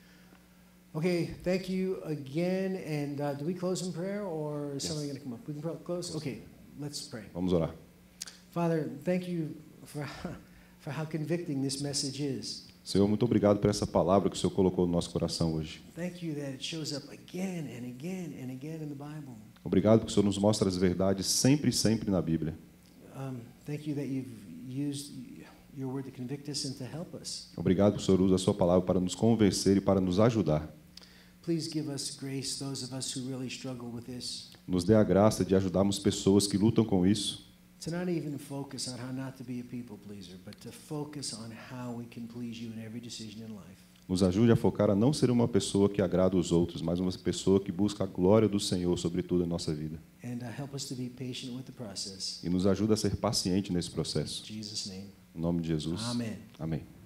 Okay, thank you again. And uh, do we close in prayer, or is Yes. somebody going to come up? We can pro- close? Okay, let's pray. Vamos orar. Father, thank you for, for how convicting this message is. Senhor, muito obrigado por essa palavra que o Senhor colocou no nosso coração hoje. Thank you that it shows up again and again and again in the Bible. Obrigado porque o Senhor nos mostra as verdades sempre e sempre na Bíblia. Um, thank you that you've used your word to convict us and to help us. Obrigado porque o Senhor usa a sua palavra para nos convencer e para nos ajudar. Please give us grace, those of us who really struggle with this, Nos dê a graça de ajudarmos pessoas que lutam com isso, to not even focus on how not to be a people pleaser, but to focus on how we can please you in every decision in life. nos ajude a focar a não ser uma pessoa que agrada os outros, mas uma pessoa que busca a glória do Senhor sobre tudo em nossa vida. And uh, help us to be patient with the process. E nos ajuda a ser paciente nesse processo. In Jesus' name, Em nome de Jesus. amen. Amém.